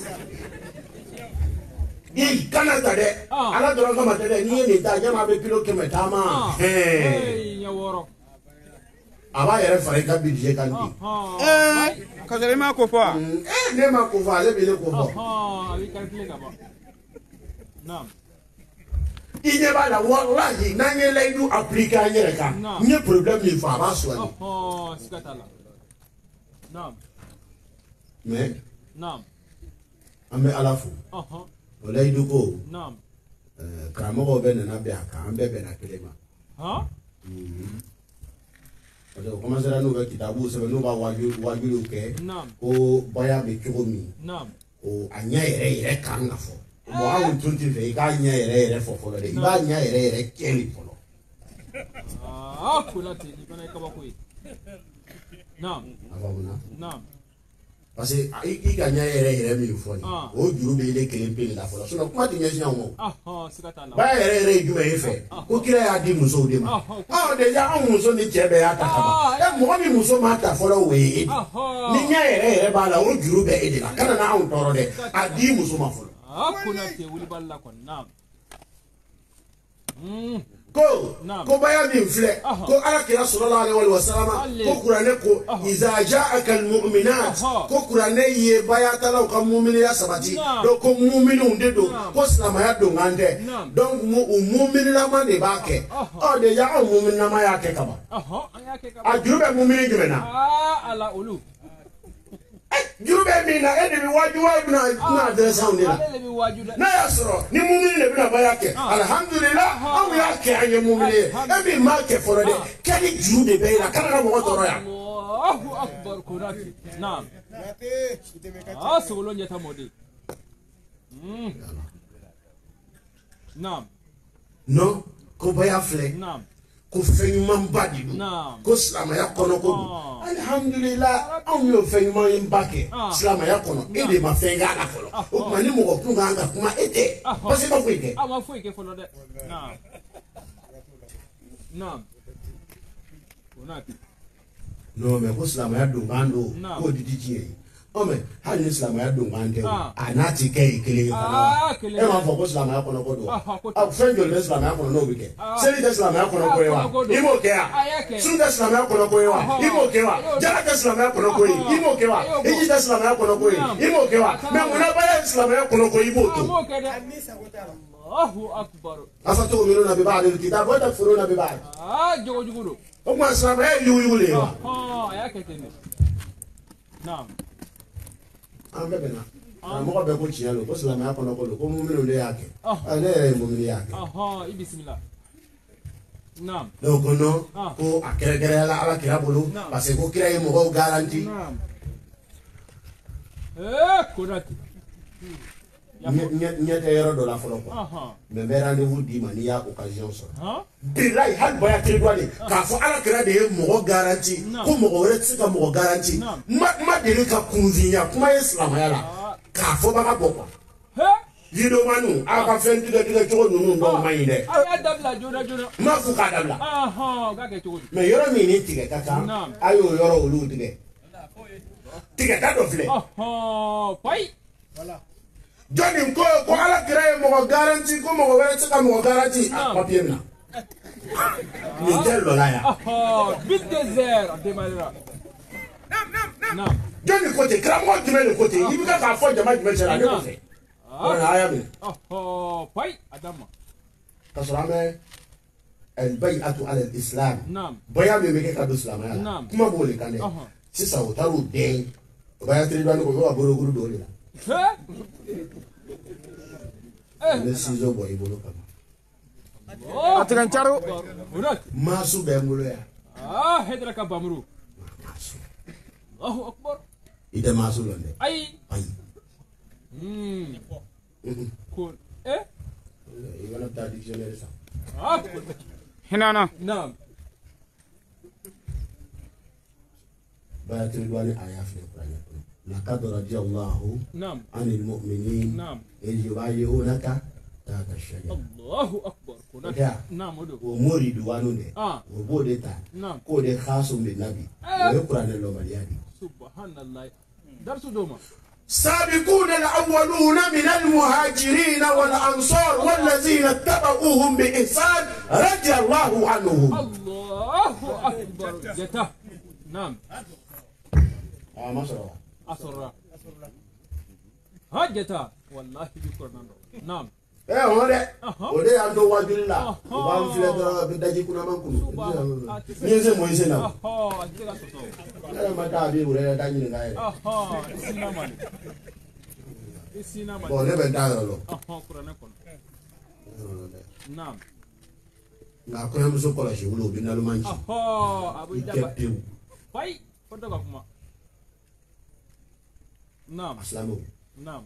I Canada de. Ah. Ala do ko mate de ni ni ta nyama be kilo ke metama. Ah. Eh. Hey, nyaworo. Aba yere fare ka budget kan di. Ah. Eh, kasale ma ko fa. Eh ne ma ko fa le bi le ko fa. Ah, we can play gaba. Naam. Inye ba la wallahi na nye le du applique anyere ka. Non. Nye problem ni fa ba so ni. Ah, sikatala. Naam. Mais Naam. ambe ala fu. Aha. Wala idu ko. Naam. Eh kramo be na be aka ambe be na kelema. Ha? Parce que comment ça nous va kitabu se nous va waju waju ke. Naam. Ko baya be chomi. Naam. O anya yere yere kan na fo. Mo awun tunti fe ka anya yere yere fo fo de. Ba anya yere yere keli fo. Ah, kuna ti ni kana kaba koi. Naam. Avabuna. Naam. Parce que i ka anya yere yere mi fo ni. Ah. O juru be ile kelen pele la fo. So no kuma ti nyesi anwo. Aha, sikatala. Ba yere yere jume ife. Ko kira ya di muso de ma. Ah deja an muso ni chebe ya ta kaba. E mo mi muso ma ta fo lo we. Aha. Ni nya yere yere ba la o juru be ile la. Kana na an toro de. Adi muso ma fo. Ah, kuna ti wuli balla kon. Naam. Mm. Ko Naam. ko baya min filɛ Aha. ko alakira sallallahu alaihi wa sallam Ale. ko kuranɛ ko Aha. iza ja'aka almu'minat Aha. ko kuranɛ ye bayatalaw ka muminiya sabati Naam. donc ko mumininw de don Naam. ko silamaya donkan tɛ Naam. donc mu u muminilama de b'a kɛ Aha. ɔ deja anw muminilama y'a kɛ kaban Aha, anya ke a kaba. juru bɛ mumini jumɛn na Ah, ala ulu. juru bɛ min na e de bɛ wajiba i bɛna bɛna adresse anw de la Ale le bi wajuda. n'a y'a sɔrɔ ni mumini de bɛna baya kɛ Ah. alhamdulilah Ah. anw y'a kɛ an ye mumini ye e min m'a kɛ fɔlɔ dɛ Ah. kɛli juru de bɛ i la kana na mɔgɔ tɔɔrɔ yan. Allahu akbar kunati. Naam. Ah, sugulon jata modi. Mm. Naam. Non ko baya filɛ Naam. ko fɛn ɲuman ba de don Naam. ko silamɛya kɔnɔ ko don Ah. alihamudulila anw y'o fɛn ɲuman ba kɛ Ah. silamɛya kɔnɔ e de ma fɛn k'a la fɔlɔ Ah. o tuma ni mɔgɔ kun kan ka kuma e tɛ Ah. parce que ma foyi kɛ. Ah, ma foi ke folo de. Naam. Naam. Kunati. non mais ko silamɛya don kan don Naam. k'o di ti tiɲɛ ye Ome, hali ni silamaya don kan tɛ Ah. a n'a ti kɛ yen kelen ye fana Ah, wa kelen. e m'a fɔ ko silamaya kɔnɔ ko don wa Ah, ko a fɛn joli bɛ silamaya kɔnɔ n'o bɛ kɛ Ah. seli tɛ silamaya kɔnɔ ko ye wa Ah, ko don. i m'o kɛ Ah, y'a kɛ. wa sun tɛ silamaya kɔnɔ ko ye wa Ah. i m'o kɛ wa Ah. jala tɛ silamaya kɔnɔ ko ye i m'o kɛ wa Ah. hiji tɛ silamaya kɔnɔ ko ye Naam. i m'o kɛ wa Ah. mɛ munna baya ye silamaya kɔnɔ ko i b'o Ah, to m'o kɛ dɛ. Allahu akbar. afatu'minuna bi ba'dil kitab wa takfuruna bi ba'd Ah, jogo jugu don. o tuma silamaya ye yugu-yugu de ye wa Ah, a y'a kɛ ten de. Naam. an bɛɛ bɛnna karamɔgɔ bɛɛ ko tiɲɛ don ko silamaya kɔnɔ ko don ko muminu de y'a kɛ Ah. Ah, ne yɛrɛ ye muminu y'a kɛ Aha, i bisimila. Naam. donc ko non Ah. ko a kɛrɛkɛrɛnyala ala kira bolo Naam. parce que ko kira ye mɔgɔw garanti Naam. Eh, Konate. Ɲɛ- ɲɛ ɲɛ tɛ yɔrɔ dɔ la fɔlɔ quoi Aha. mais n bɛ rendez-vous d'i ma n'i y'a occasion sɔrɔ Ah. bilayi hali bɔya teriduwa de k'a fɔ ala kira de ye mɔgɔ garanti Naam. ko mɔgɔ wɛrɛ tɛ se ka mɔgɔ garanti Naam. ma ma deli ka kunfinya kuma ye silamaya la Ah. k'a fɔ baga bɔ quoi He. yidɔmaniw aw ka fɛn tigɛ tigɛ cogo ninnu dɔw man ɲi dɛ A y'a dabila joona joona. n m'a fɔ k'a dabila Aha, o k'a kɛ cogo di? mais yɔrɔ min ni tigɛ ka kan Naam. a y'o yɔrɔ olu tigɛ tigɛta dɔ filɛ Aha, pai. jɔnni ko ko ala kira ye mɔgɔ garanti ko mɔgɔ wɛrɛ tɛ se ka mɔgɔ garanti a Naam. papiye minɛ nin tɛ dɔ la yan Aha, bit désert a démarrera. Naam. jɔnni ko ten karamɔgɔ jumɛn de ko ten i bɛ ka k'a fɔ jama jumɛn cɛla ne Naam. kɔfɛ Ah. wɔlɔ a y'a minɛ Aha, pai. Adama. ka sɔrɔ an bɛ albayatu ala islam Naam. baya min bɛ kɛ ka don silamɛya la Naam. kuma b'o de kan dɛ Ɔhɔn. sisan o taar'o den o baya teriduwani ko o bɛ ka bolokuru don o de la He. ne Eh. sizo bɔ i bolo kama Oh. Atikan caro. Konate. maasu bɛ n bolo yan Ah, hedra ka bamuru. maasu Allahu akbar. i tɛ maasu dɔn dɛ Ayi. ayi Hmm. Mhm. Kon. Eh. i fana bɛ taa dictionnaire san Ah. Hinana. Naam. baya teriduwani a y'a filɛ kuranɛ kɔnɔ لقد رضي الله نعم عن المؤمنين نعم إذ يبايعونك تحت الشجرة الله أكبر كنا Yeah. نعم ودو وموري دوانو ده آه وبودي تا نعم كودي خاصم بالنبي آه. ويقرأ لهم اليادي سبحان الله درس دوما سابقون الأولون من المهاجرين والأنصار والذين اتبعوهم بإحسان رضي الله عنهم الله أكبر جتا نعم آه ما شاء الله أسرى ها جتا والله بكرنا نعم eh on de Aha. o de an do wajuli la Aha. o b'an filɛ dɔrɔn bɛ daji kuna man kunu Subhan- ni ye se mo se na أها أنت لا تصور ne yɛrɛ ma taa a b'i wele da ɲininka yɛrɛ أها إسينا مالي إسينا bon مالي ne bɛ n taa yɔrɔ lɔ أها كرنا كنا نعم nka kɔɲɔmuso kɔlɔsi wolo o bɛ naloma ci أها أبو i tɛ إدابا pewu فاي فدوكا كما نعم a silamɛw نعم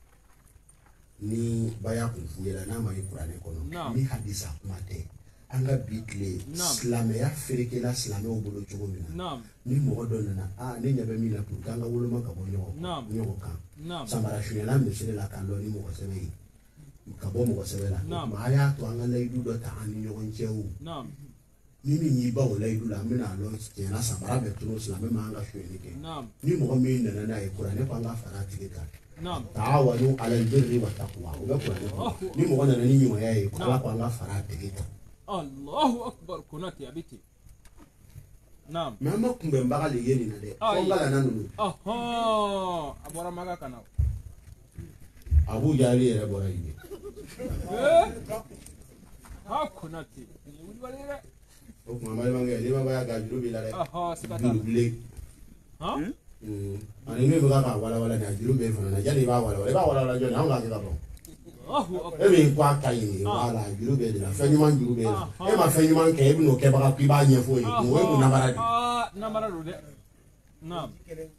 ni baya kun f'u ɲɛna n'a ma ye kuranɛ kɔnɔ Naam. ni hadisa kuma tɛ an ka bi tile Naam. silamɛya ferekela silamɛw bolo cogo min na نعم ni mɔgɔ dɔ nana a ne ɲɛ bɛ min na pour que an ka woloma ka bɔ ɲɔgɔn Naam. ɲɔgɔn kan نعم samara suɲɛla misiri la k'a dɔn ni mɔgɔ sɛbɛ ye ka bɔ mɔgɔ sɛbɛ la Naam. ma a y'a to an ka layidu dɔ ta an ni ɲɔgɔn cɛ o نعم ni min y'i ba o layidu la an bɛna lɔn tiɲɛna samara bɛ tunu silamɛ ma an ka suɲɛni kɛ نعم ni mɔgɔ min nana n'a ye kuranɛ ko an ka fara a tigi kan نعم taawanu alal birri wa taqwa o bɛ kuranɛ kɔnɔ ni mɔgɔ nana ni ɲumanya ye ko ala ko an ka fara a tigi kan الله أكبر كنت يا بيتي نعم mɛ an ma kunbɛnbaga de ye nin na dɛ fɔ Ayi. n kalana ninnu أها أبو رمضان كنا abu jali yɛrɛ bɔra yen de إيه ها كنت o tuma an balimakɛ n'i ma baya ka juru b'i la dɛ أها juru سكتنا bilen ها ani min bɛ ka k'a walawala nin a juru b'e fana na yanni i b'a walawala i b'a walawala jɔni anw k'a kɛ ka ban الله e أكبر min ko a ka ɲi wala juru b'e de la fɛn ɲuman juru b'e la Ah. e ma fɛn ɲuman kɛ e bɛ n'o kɛbaga k'i b'a ɲɛfɔ o ye o ye mun namara de ye آه نمرة رودة نعم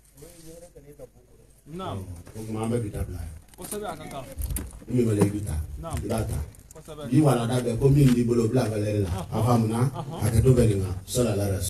نعم o tuma an bɛ bi dabila yan وسبع كذا ni min ma layidu ta Naam. i b'a ta وسبع bi walada bɛɛ ko min b'i bolo o bila valeur la a faamuna hakɛto bɛ nin kan salala